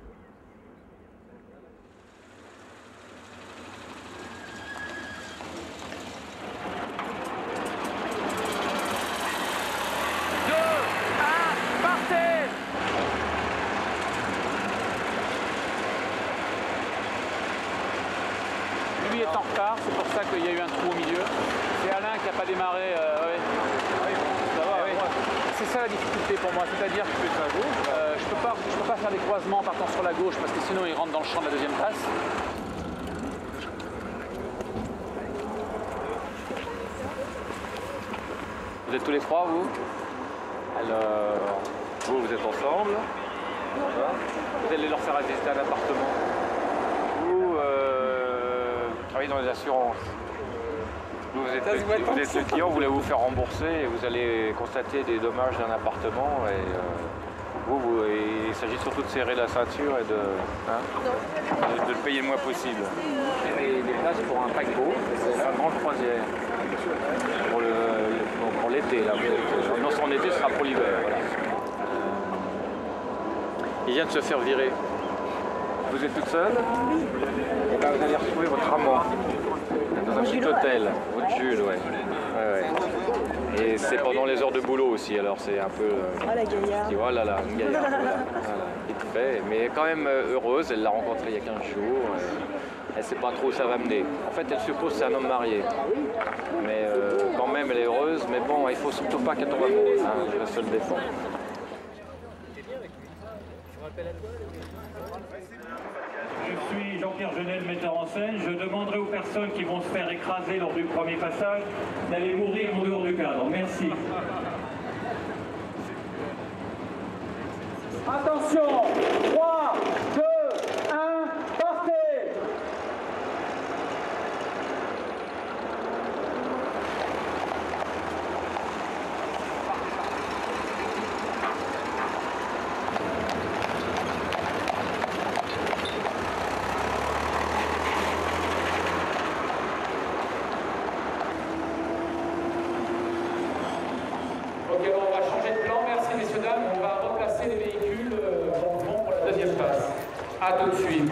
Lui est en retard, c'est pour ça qu'il y a eu un trou au milieu. C'est Alain qui n'a pas démarré. C'est ça la difficulté pour moi, c'est-à-dire que je peux pas faire des croisements en partant sur la gauche parce que sinon il rentre dans le champ de la deuxième place. Vous êtes tous les trois, vous? Alors, vous êtes ensemble. Vous allez leur faire visiter un appartement. Vous travaillez dans les assurances. Vous êtes le client, vous voulez vous faire rembourser et vous allez constater des dommages d'un appartement et Il s'agit surtout de serrer la ceinture et de le payer le moins possible. Et des places pour un paquebot, C'est la grande croisière. Pour l'été, là. Non, son été sera pour l'hiver. Voilà. Il vient de se faire virer. Vous êtes toute seule? Et ben, vous allez retrouver votre amant dans un petit hôtel, votre Jules, ouais. Et c'est pendant les heures de boulot aussi, alors c'est un peu... Ah, la gaillarde. Oh là là, une gaillarde, voilà. Vite fait, mais quand même heureuse, elle l'a rencontré il y a 15 jours. Elle ne sait pas trop où ça va mener. En fait, elle suppose que c'est un homme marié. Mais quand même, elle est heureuse, mais bon, il ne faut surtout pas qu'elle tombe amoureuse, hein, je vais se le défendre. Je suis Jean-Pierre Genel, metteur en scène. Je demanderai aux personnes qui vont se faire écraser lors du premier passage d'aller mourir en dehors du cadre. Merci. Attention, 3, 2, 1, partez! Ok, bon, on va changer de plan, merci messieurs, dames. On va replacer les véhicules dans le fond pour la deuxième passe. A tout de suite.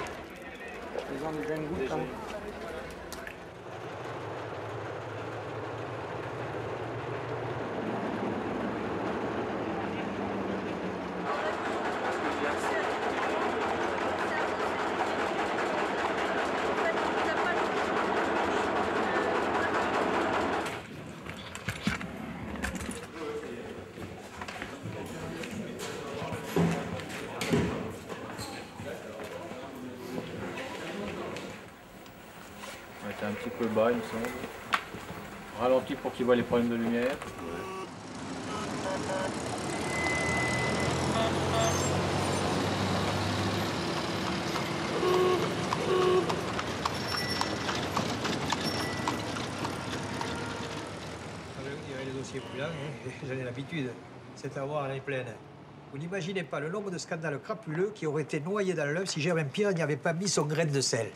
On était un petit peu bas, il me semble. Ralenti pour qu'il voit les problèmes de lumière. Il y avait les dossiers brûlants, hein, j'en ai l'habitude. C'est à voir l'année pleine. Vous n'imaginez pas le nombre de scandales crapuleux qui auraient été noyés dans le lave si Germain Pierre n'y avait pas mis son grain de sel.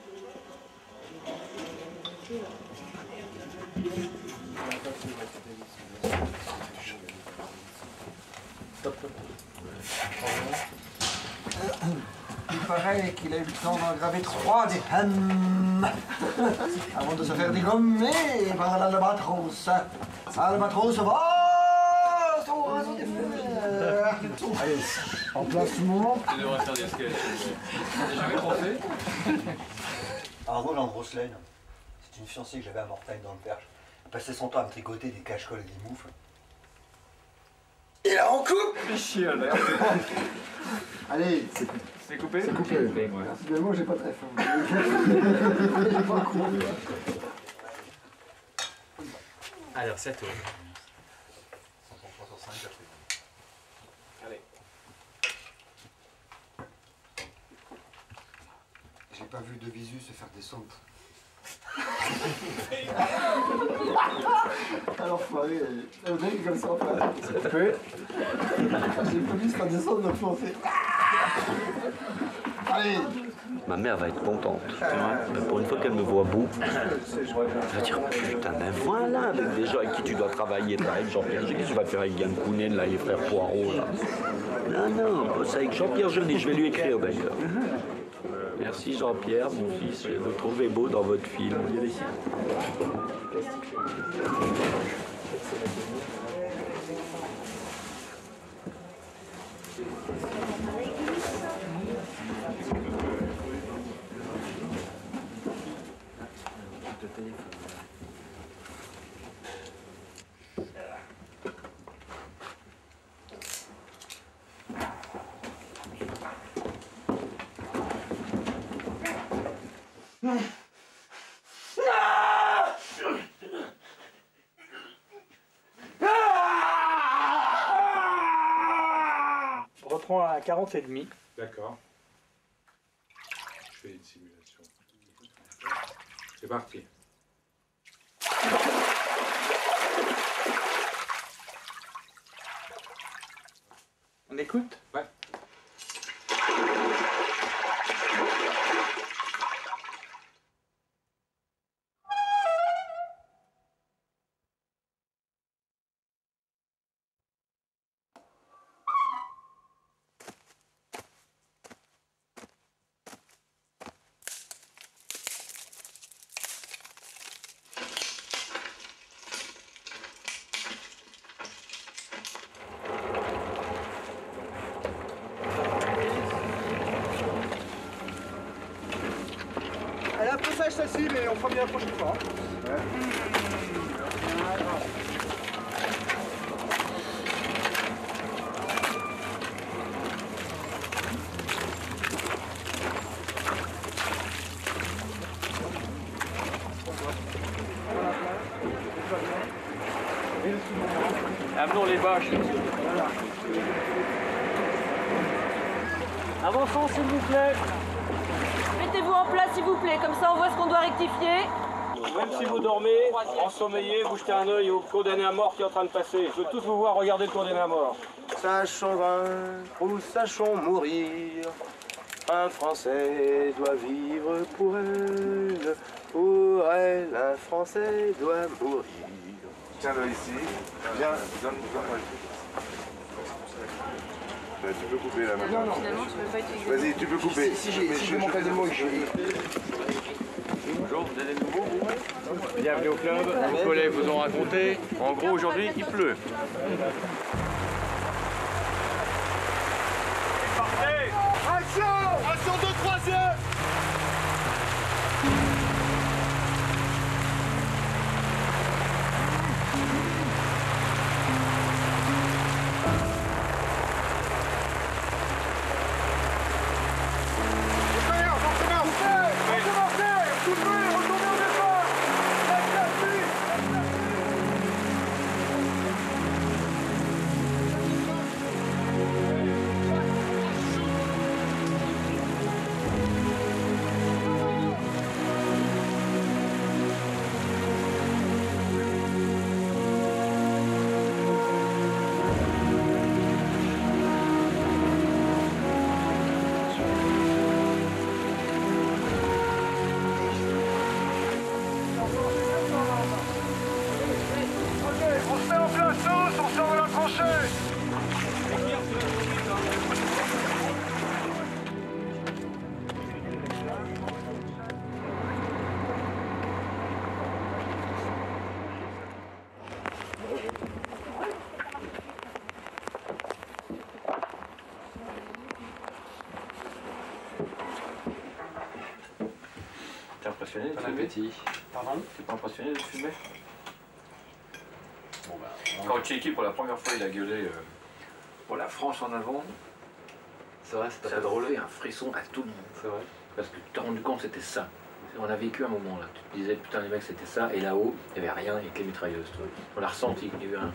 Il paraît qu'il a eu le temps d'en graver 3 des hams avant de se faire dégommer par l'albatros. Albatros va son oiseau des fleurs. Allez, emplacement. Tu devrais faire des sketchs. T'as jamais pensé? Un rôle en grosse laine. C'est une fiancée que j'avais à Mortagne dans le Perche. Elle passait son temps à me tricoter des cache-colles et des moufles. Et là on coupe! Fais chier, là. Allez, c'est coupé? C'est coupé. Finalement, j'ai pas très faim. J'ai pas couru. Alors, ça tourne. 100% sur 5, ça fait. Allez. J'ai pas vu de visu se faire descendre. Alors, foiré, on dirait comme ça en face. C'est coupé. J'ai pas vu se faire descendre de planter. Allez. Ma mère va être contente. Pour une fois qu'elle me voit beau, elle va dire putain, ben voilà, avec des gens avec qui tu dois travailler, avec Jean-Pierre Genet, tu vas faire avec Yann Kounen, là, les frères Poirot, là. Non, c'est avec Jean-Pierre Genet, je vais lui écrire d'ailleurs. Merci Jean-Pierre, mon fils, je vous trouvez beau dans votre film. Je reprends à 40,5. D'accord. Je fais une simulation. C'est parti. On l'écoute? Ouais. Elle est un peu sèche celle-ci, mais on fera bien la prochaine fois. Amenons les bâches. Avançons s'il vous plaît. Mettez-vous en place s'il vous plaît, comme ça on voit ce qu'on doit rectifier. Même si vous dormez, ensommeillez, vous jetez un œil au condamné à mort qui est en train de passer. Je veux tous vous voir regarder le condamné à mort. Sachons vaincre ou sachons mourir, un Français doit vivre pour elle, un Français doit mourir. Tiens-le ici. Viens, donne-moi le truc. Tu peux couper là maintenant. Non, finalement tu peux pas utiliser. Vas-y, tu peux couper. Si j'ai mon cas de mots, Bonjour, vous êtes nouveau? Bienvenue au club. Vos collègues vous ont raconté. En gros, aujourd'hui, il pleut. Partez! Action! Action de troisième! T'es impressionné de fumer? Pardon? T'es pas impressionné de fumer? Bon, quand Tchéki, pour la première fois, il a gueulé pour la France en avant. C'est vrai, ça a drôlé un frisson à tout le monde. C'est vrai. Parce que tu t'es rendu compte que c'était ça. On a vécu un moment là. Tu te disais, putain, les mecs, c'était ça. Et là-haut, il n'y avait rien avec les mitrailleuses. On l'a ressenti, il y a eu un.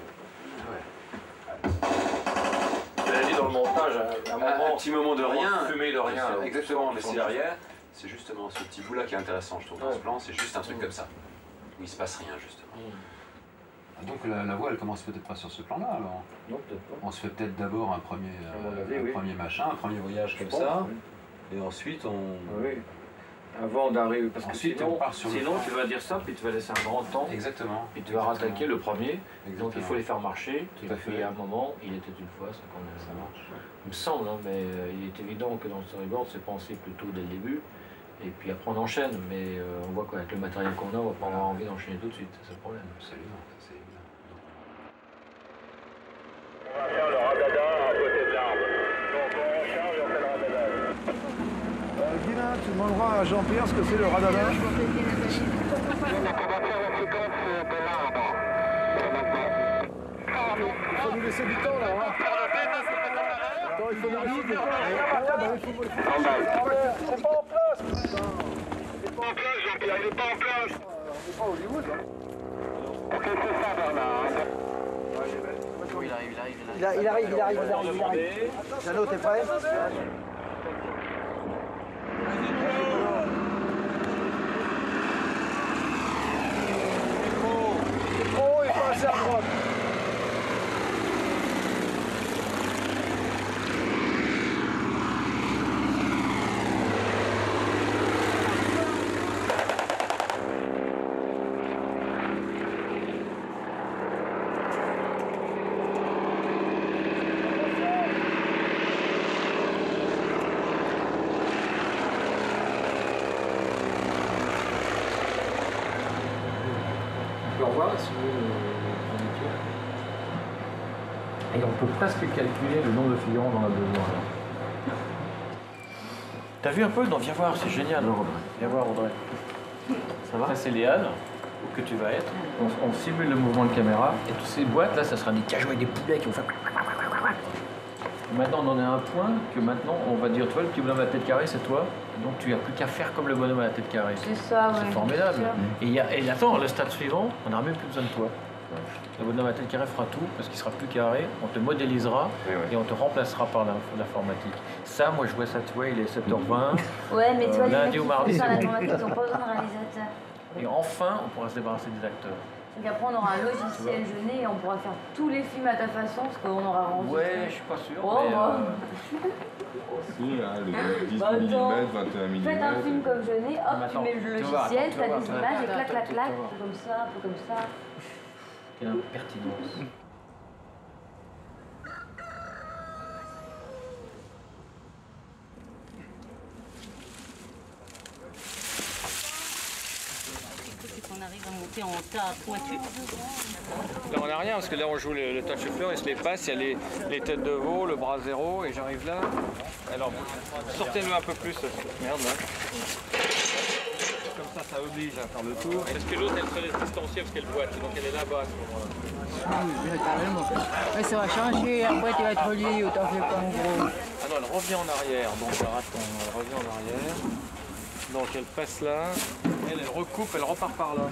Tu l'as dit dans le montage, un petit moment de rien. Fumer de rien. Exactement, mais c'est derrière. C'est justement ce petit bout-là qui est intéressant, je trouve, dans ce plan. C'est juste un truc comme ça, où il se passe rien, justement. Donc la voie, elle commence peut-être pas sur ce plan-là, alors? Non, peut-être pas. On se fait peut-être d'abord un premier, premier machin, un premier voyage comme pense, ça, oui. et ensuite on... Oui. Avant d'arriver, parce que ensuite, sinon, on part sur sinon tu vas dire ça, puis tu vas laisser un grand temps. Exactement. Puis tu vas rattaquer le premier. Exactement. Donc il faut les faire marcher. Tout et à puis fait. à un moment, il était une fois, ça quand même. Ça marche. Il me semble, hein, mais il est évident que dans le storyboard, c'est pensé plutôt dès le début. Et puis après on enchaîne, mais on voit qu'avec le matériel qu'on a, on va pas avoir envie d'enchaîner tout de suite, c'est ça le problème. Absolument, c'est évident. On va faire le radada à côté de l'arbre. Donc on charge et on fait le radada. Guilin, tu demanderas à Jean-Pierre ce que c'est le radada. Il faut nous laisser du temps là. Hein. Attends, il faut nous laisser du temps. C'est pas en place. Il est pas en place, Jean-Pierre, il est pas en place. On est pas à Hollywood. Hein. Ok, c'est ça, Bernard. Il arrive. Jeannot, t'es prêt? Oh, il est pas assez à droite. à signer nos fournitures. Et on peut presque calculer le nombre de figurants dont on a besoin. T'as vu un peu? Non, viens voir, c'est génial. Viens voir, Audrey. Ça va? Ça, c'est Léane, que tu vas être. On simule le mouvement de caméra. Et toutes ces boîtes, là, ça sera des cajots avec des poulets qui vont faire... Maintenant, on en est à un point que maintenant, on va dire, toi, le petit bonhomme à la tête carrée, c'est toi. Donc, tu n'as plus qu'à faire comme le bonhomme à la tête carrée. C'est ça, ouais. formidable. Et attends, le stade suivant, on n'aura même plus besoin de toi. Le bonhomme à tête carrée fera tout parce qu'il sera plus carré, on te modélisera et on te remplacera par l'informatique. Ça, moi je vois ça, tu vois, il est 7h20. Ouais, mais toi, lundi ou mardi, sur c'est l'informatique, ils n'ont pas besoin de réalisateur. Et enfin, on pourra se débarrasser des acteurs. Donc après, on aura un logiciel jeuné et on pourra faire tous les films à ta façon parce qu'on aura rendu. Ouais, je suis pas sûr. Oh, mais, Si, hein, le 10 Bah, mm, attends. 21 mm. Faites un film comme jeuné, hop, Mais tu attends, mets le tu vas voir, logiciel, tu t'as vas des voir, images et tu vas clac, voir, clac, clac, tu vas voir. un peu comme ça, un peu comme ça. Quelle impertinence. On arrive à monter en tas pointu. Là on n'a rien parce que là on joue le touch fleur, il se les passe, il y a les têtes de veau, le bras zéro et j'arrive là. Alors sortez-le un peu plus cette merde là. Comme ça oblige à faire le tour. Parce que l'autre elle se laisse distancier parce qu'elle boite, donc elle est là-bas à ce moment-là. Oui, carrément. Ouais, ça va changer, après tu vas être relié ou t'en fais pas en gros. Ah non, elle revient en arrière, donc alors, attends, elle revient en arrière. Donc elle passe là, elle recoupe, elle repart par là.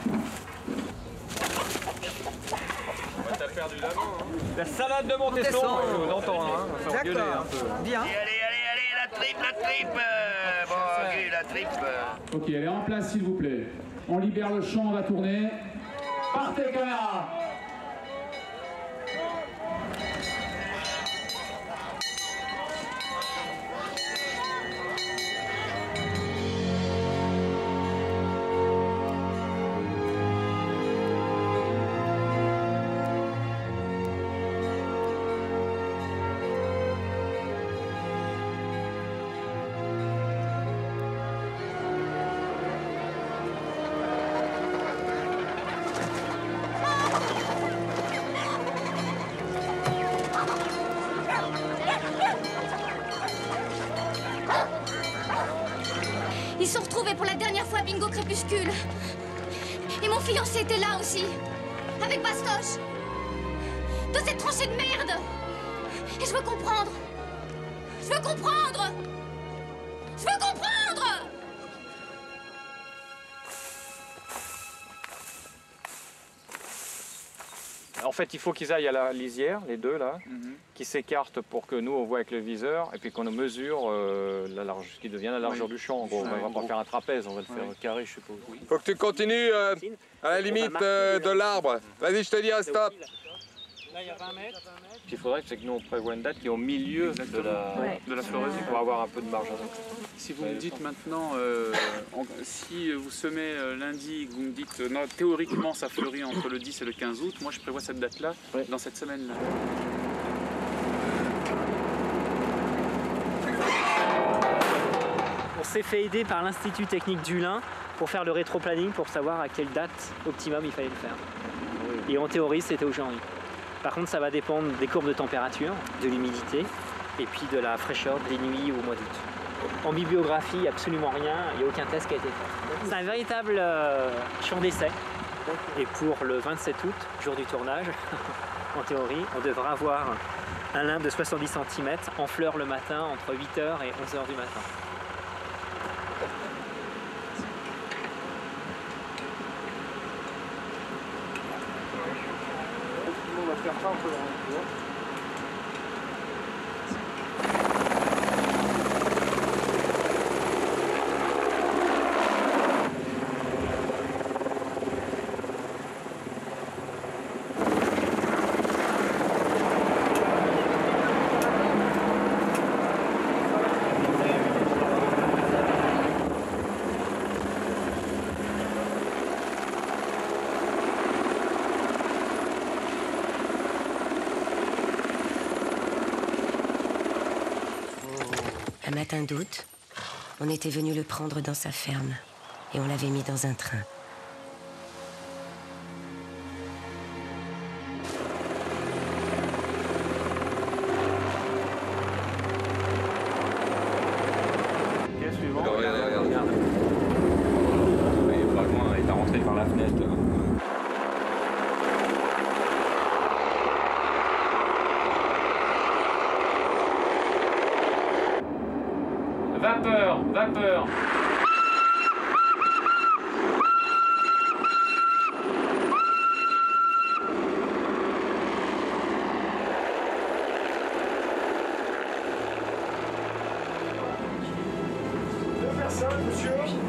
T'as perdu la main. Hein. La salade de Montesson, on entend, hein. On va gueuler un peu. Bien. Allez, la tripe. Bon, ok, la tripe. Ok, allez, en place s'il vous plaît. On libère le champ, on va tourner. Partez, caméra. Ils se sont retrouvés pour la dernière fois bingo crépuscule. Et mon fiancé était là aussi, avec Bastoche. Dans cette tranchée de merde. Et je veux comprendre. Je veux comprendre. Je veux comprendre. En fait, il faut qu'ils aillent à la lisière, les deux là, qui s'écartent pour que nous on voit avec le viseur et puis qu'on mesure la large, ce qui devient la largeur du champ. En gros. On va pas faire un trapèze, on va le faire carré, je suppose. Faut que tu continues à la limite de l'arbre. Vas-y, je te dis un stop. Là, il y a 20 mètres. Ce qu'il faudrait, c'est que nous on prévoit une date qui est au milieu de la floraison pour avoir un peu de marge. Si vous me dites maintenant, si vous semez lundi, vous me dites non, théoriquement ça fleurit entre le 10 et le 15 août, moi je prévois cette date-là dans cette semaine-là. On s'est fait aider par l'Institut technique du Lin pour faire le rétro-planning pour savoir à quelle date optimum il fallait le faire. Et en théorie, c'était aujourd'hui. Par contre, ça va dépendre des courbes de température, de l'humidité et puis de la fraîcheur des nuits au mois d'août. En bibliographie, absolument rien, il n'y a aucun test qui a été fait. C'est un véritable champ d'essai. Et pour le 27 août, jour du tournage, en théorie, on devra avoir un lin de 70 cm en fleurs le matin entre 8h et 11h du matin. On va faire ça, on peut le rendre. Un matin d'août, on était venu le prendre dans sa ferme et on l'avait mis dans un train. net. Vapeur, vapeur. Deux personnes, monsieur.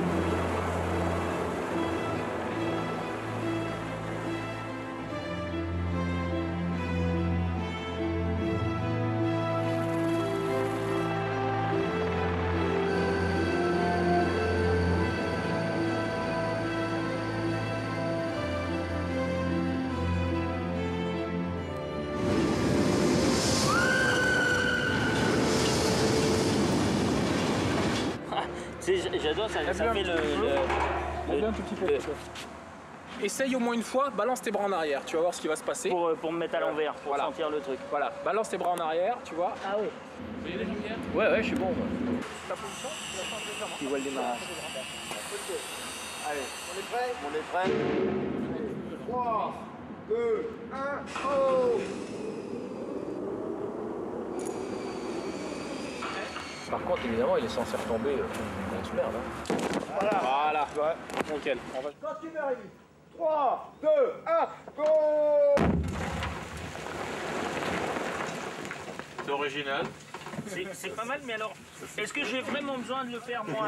J'adore, ça fait le un tout petit peu. Essaye au moins une fois, balance tes bras en arrière, tu vas voir ce qui va se passer. Pour me mettre à l'envers, pour sentir le truc. Voilà, balance tes bras en arrière, tu vois. Ah oui. Vous voyez les lumières? Ouais, je suis bon. Ta position, tu la changes légèrement. Tu vois le démarrage. Ok. Allez, on est prêt? 3, 2, 1, go! Par contre, évidemment, il est censé retomber. On se merde. Hein. Voilà. Nickel. Quand tu m'arrives. 3, 2, 1, go! C'est original. C'est pas mal, mais alors, est-ce que j'ai vraiment besoin de le faire, moi?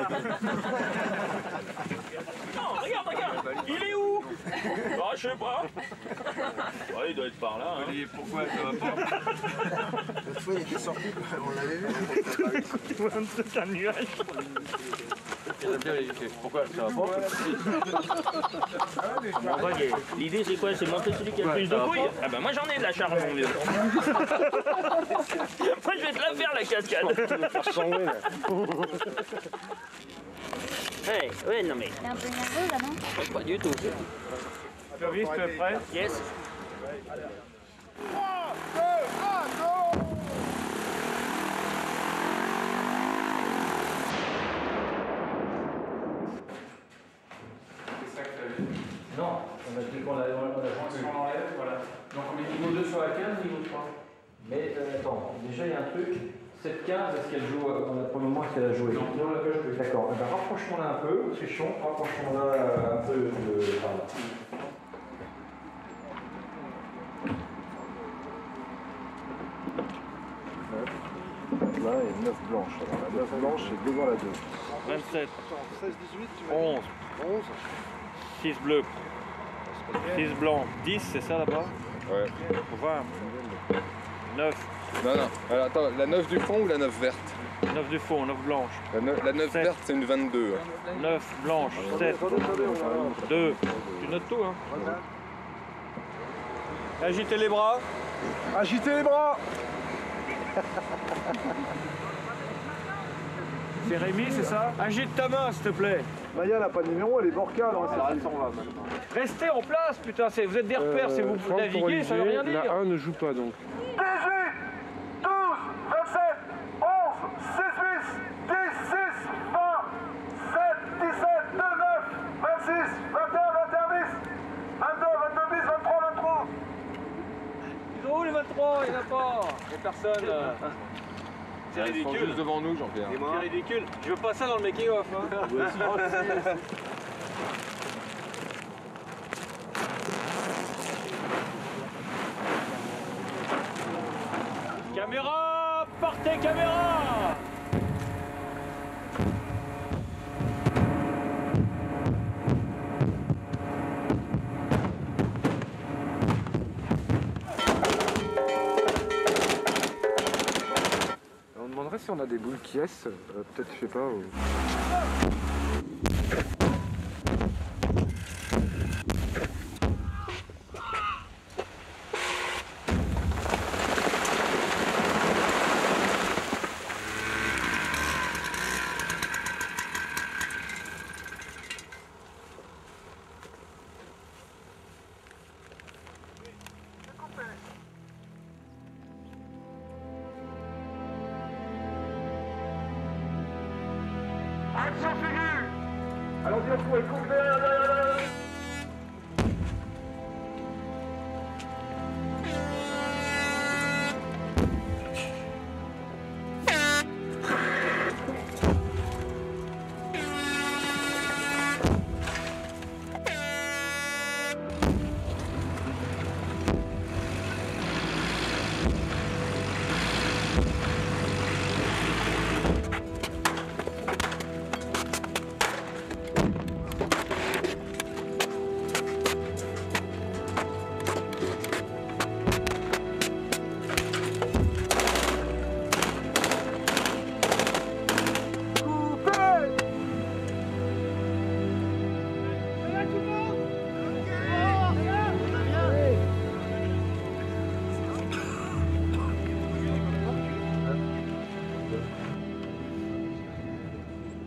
Non, regarde, il est où? Bah, je sais pas. Ouais, il doit être par là. Hein. Et pourquoi ça va pas? L'autre fois, il était sorti, on l'avait vu. Un nuage. Pourquoi ça va pas? L'idée, c'est quoi? C'est monter celui qui a le plus de couilles? Ah bah moi, j'en ai de la charge, mon vieux. Moi, je vais te la faire, la cascade. Tu vas faire changer, là. Ouais, non mais... T'es un peu nerveux là, non? Pas du tout. Service, tu es prêt? Yes. 3, 2, 1, go! Non, on a dit qu'on a enlève, voilà. Donc on met niveau 2 sur la 15, niveau 3. Mais attends, déjà il y a un truc. Cette 15, est-ce qu'elle joue pour le moment, est-ce qu'elle a joué? Non, on l'a pas joué. D'accord. Eh ben, rapprochons-la un peu, c'est chiant. Rapprochons-la un peu par là. Là, et 9 blanches. Alors, la 9 blanche, c'est devant la 2. 27. 16, 18, tu m'as 11. 11. 6 bleus. 6 blancs. 10, c'est ça là-bas? Ouais. 20. 9. Non. Alors, attends, la 9 du fond ou la 9 verte? 9 du fond, 9 blanches. La 9 verte, c'est une 22. 9 blanches, 7. 2. Tu notes tout, hein? Agitez les bras. Agitez les bras. C'est Rémi, c'est ça? Agite ta main, s'il te plaît. Maya n'a pas de numéro, elle est Borca. Restez en place, putain, vous êtes des repères, si vous naviguez, ça veut rien dire. La 1 ne joue pas donc. 18, 12, 27, 11, 6, 8, 10, 6, 20, 7, 17, 2, 9, 26, 21, 21, 10, 22, 22, 10, 23, 23. Ils sont où les 23? Il n'y en a pas. Il n'y a personne. C'est ridicule. Juste devant nous, Jean-Pierre. C'est ridicule. Je veux pas ça dans le making-of. Hein. Caméra! Partez, caméra! On demanderait si on a des boules qui est, peut-être, je sais pas. Action figure. Allons-y, on trouve, coupe derrière.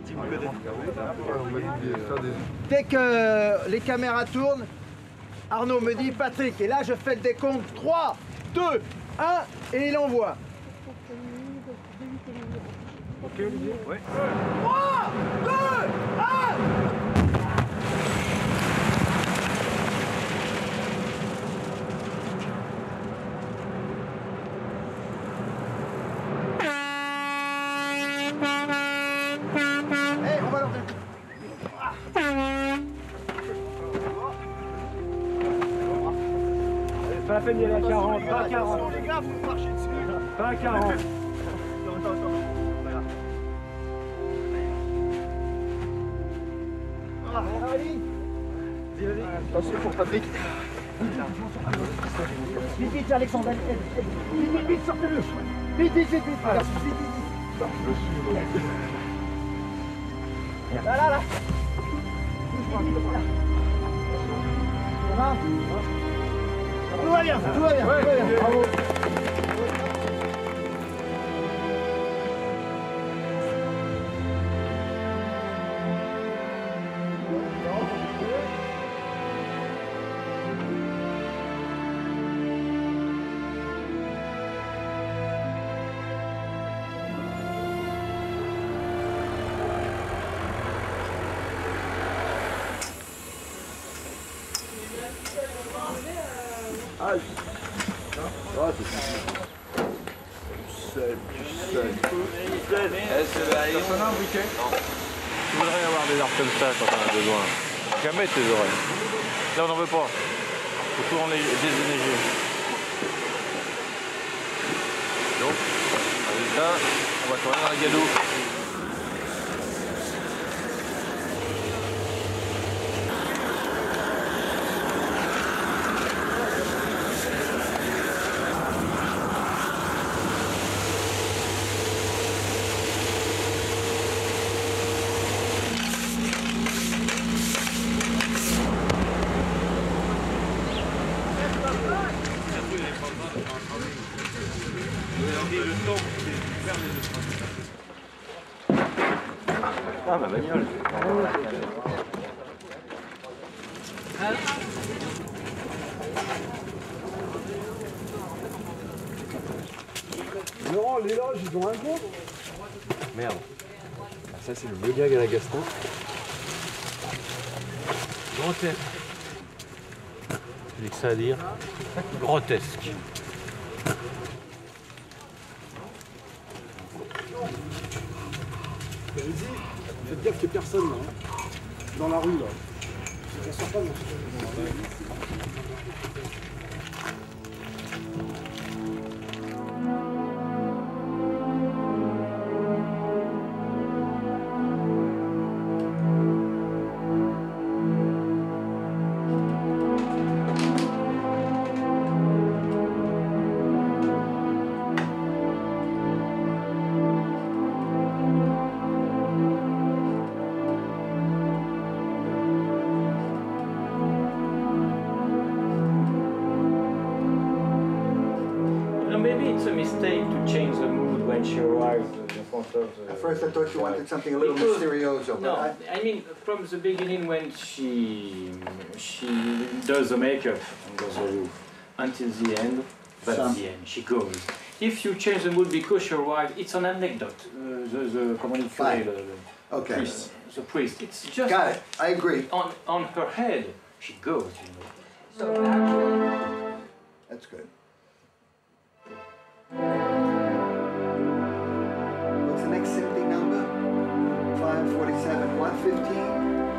Dès que les caméras tournent, Arnaud me dit Patrick, et là je fais le décompte 3, 2, 1, et il envoie. Ok Olivier? Ouais. 3, 2, 1. Pas la peine d'y aller à 40, pas à 40. Les gars, vous marchez dessus. Pas à 40. Attends. Voilà. Ali. Vas-y. Attention pour Patrick. Vite, vite, Alexandre. Vite, vite, sortez-le. Vite, vite, vite, vite. Voilà. Vite, vite, vite. Là, là, là. Ça va? Tout va bien, tout va bien, tout va bien. Bravo. Ah, c'est Personne a un briquet? Tu voudrais avoir des arbres comme ça quand on a besoin. Jamais tes oreilles. Là on n'en veut pas. Faut tout en déneiger. Donc, résultat, on va tourner dans le gadou. Ah, ma bagnole. Laurent, les loges, ils ont un gros. Merde. Ça, c'est le Begag à la Gaston. Grotesque. J'ai que ça à dire. Grotesque. Vas-y, faites gaffe qu'il n'y ait personne là, dans la rue là. On sort pas dans Maybe it's a mistake to change the mood when she arrived in front of the... At first I thought you wanted something a little Because- mysterioso, but No, I mean from the beginning when she does the makeup and does the roof until the end, but at the end she goes. If you change the mood because she arrived, it's an anecdote. Comment il fait, Okay. priest, the priest. It's just Got it. I agree. On her head, she goes. You know. So actually, that's good. What's the next sympathy number? 547, 115.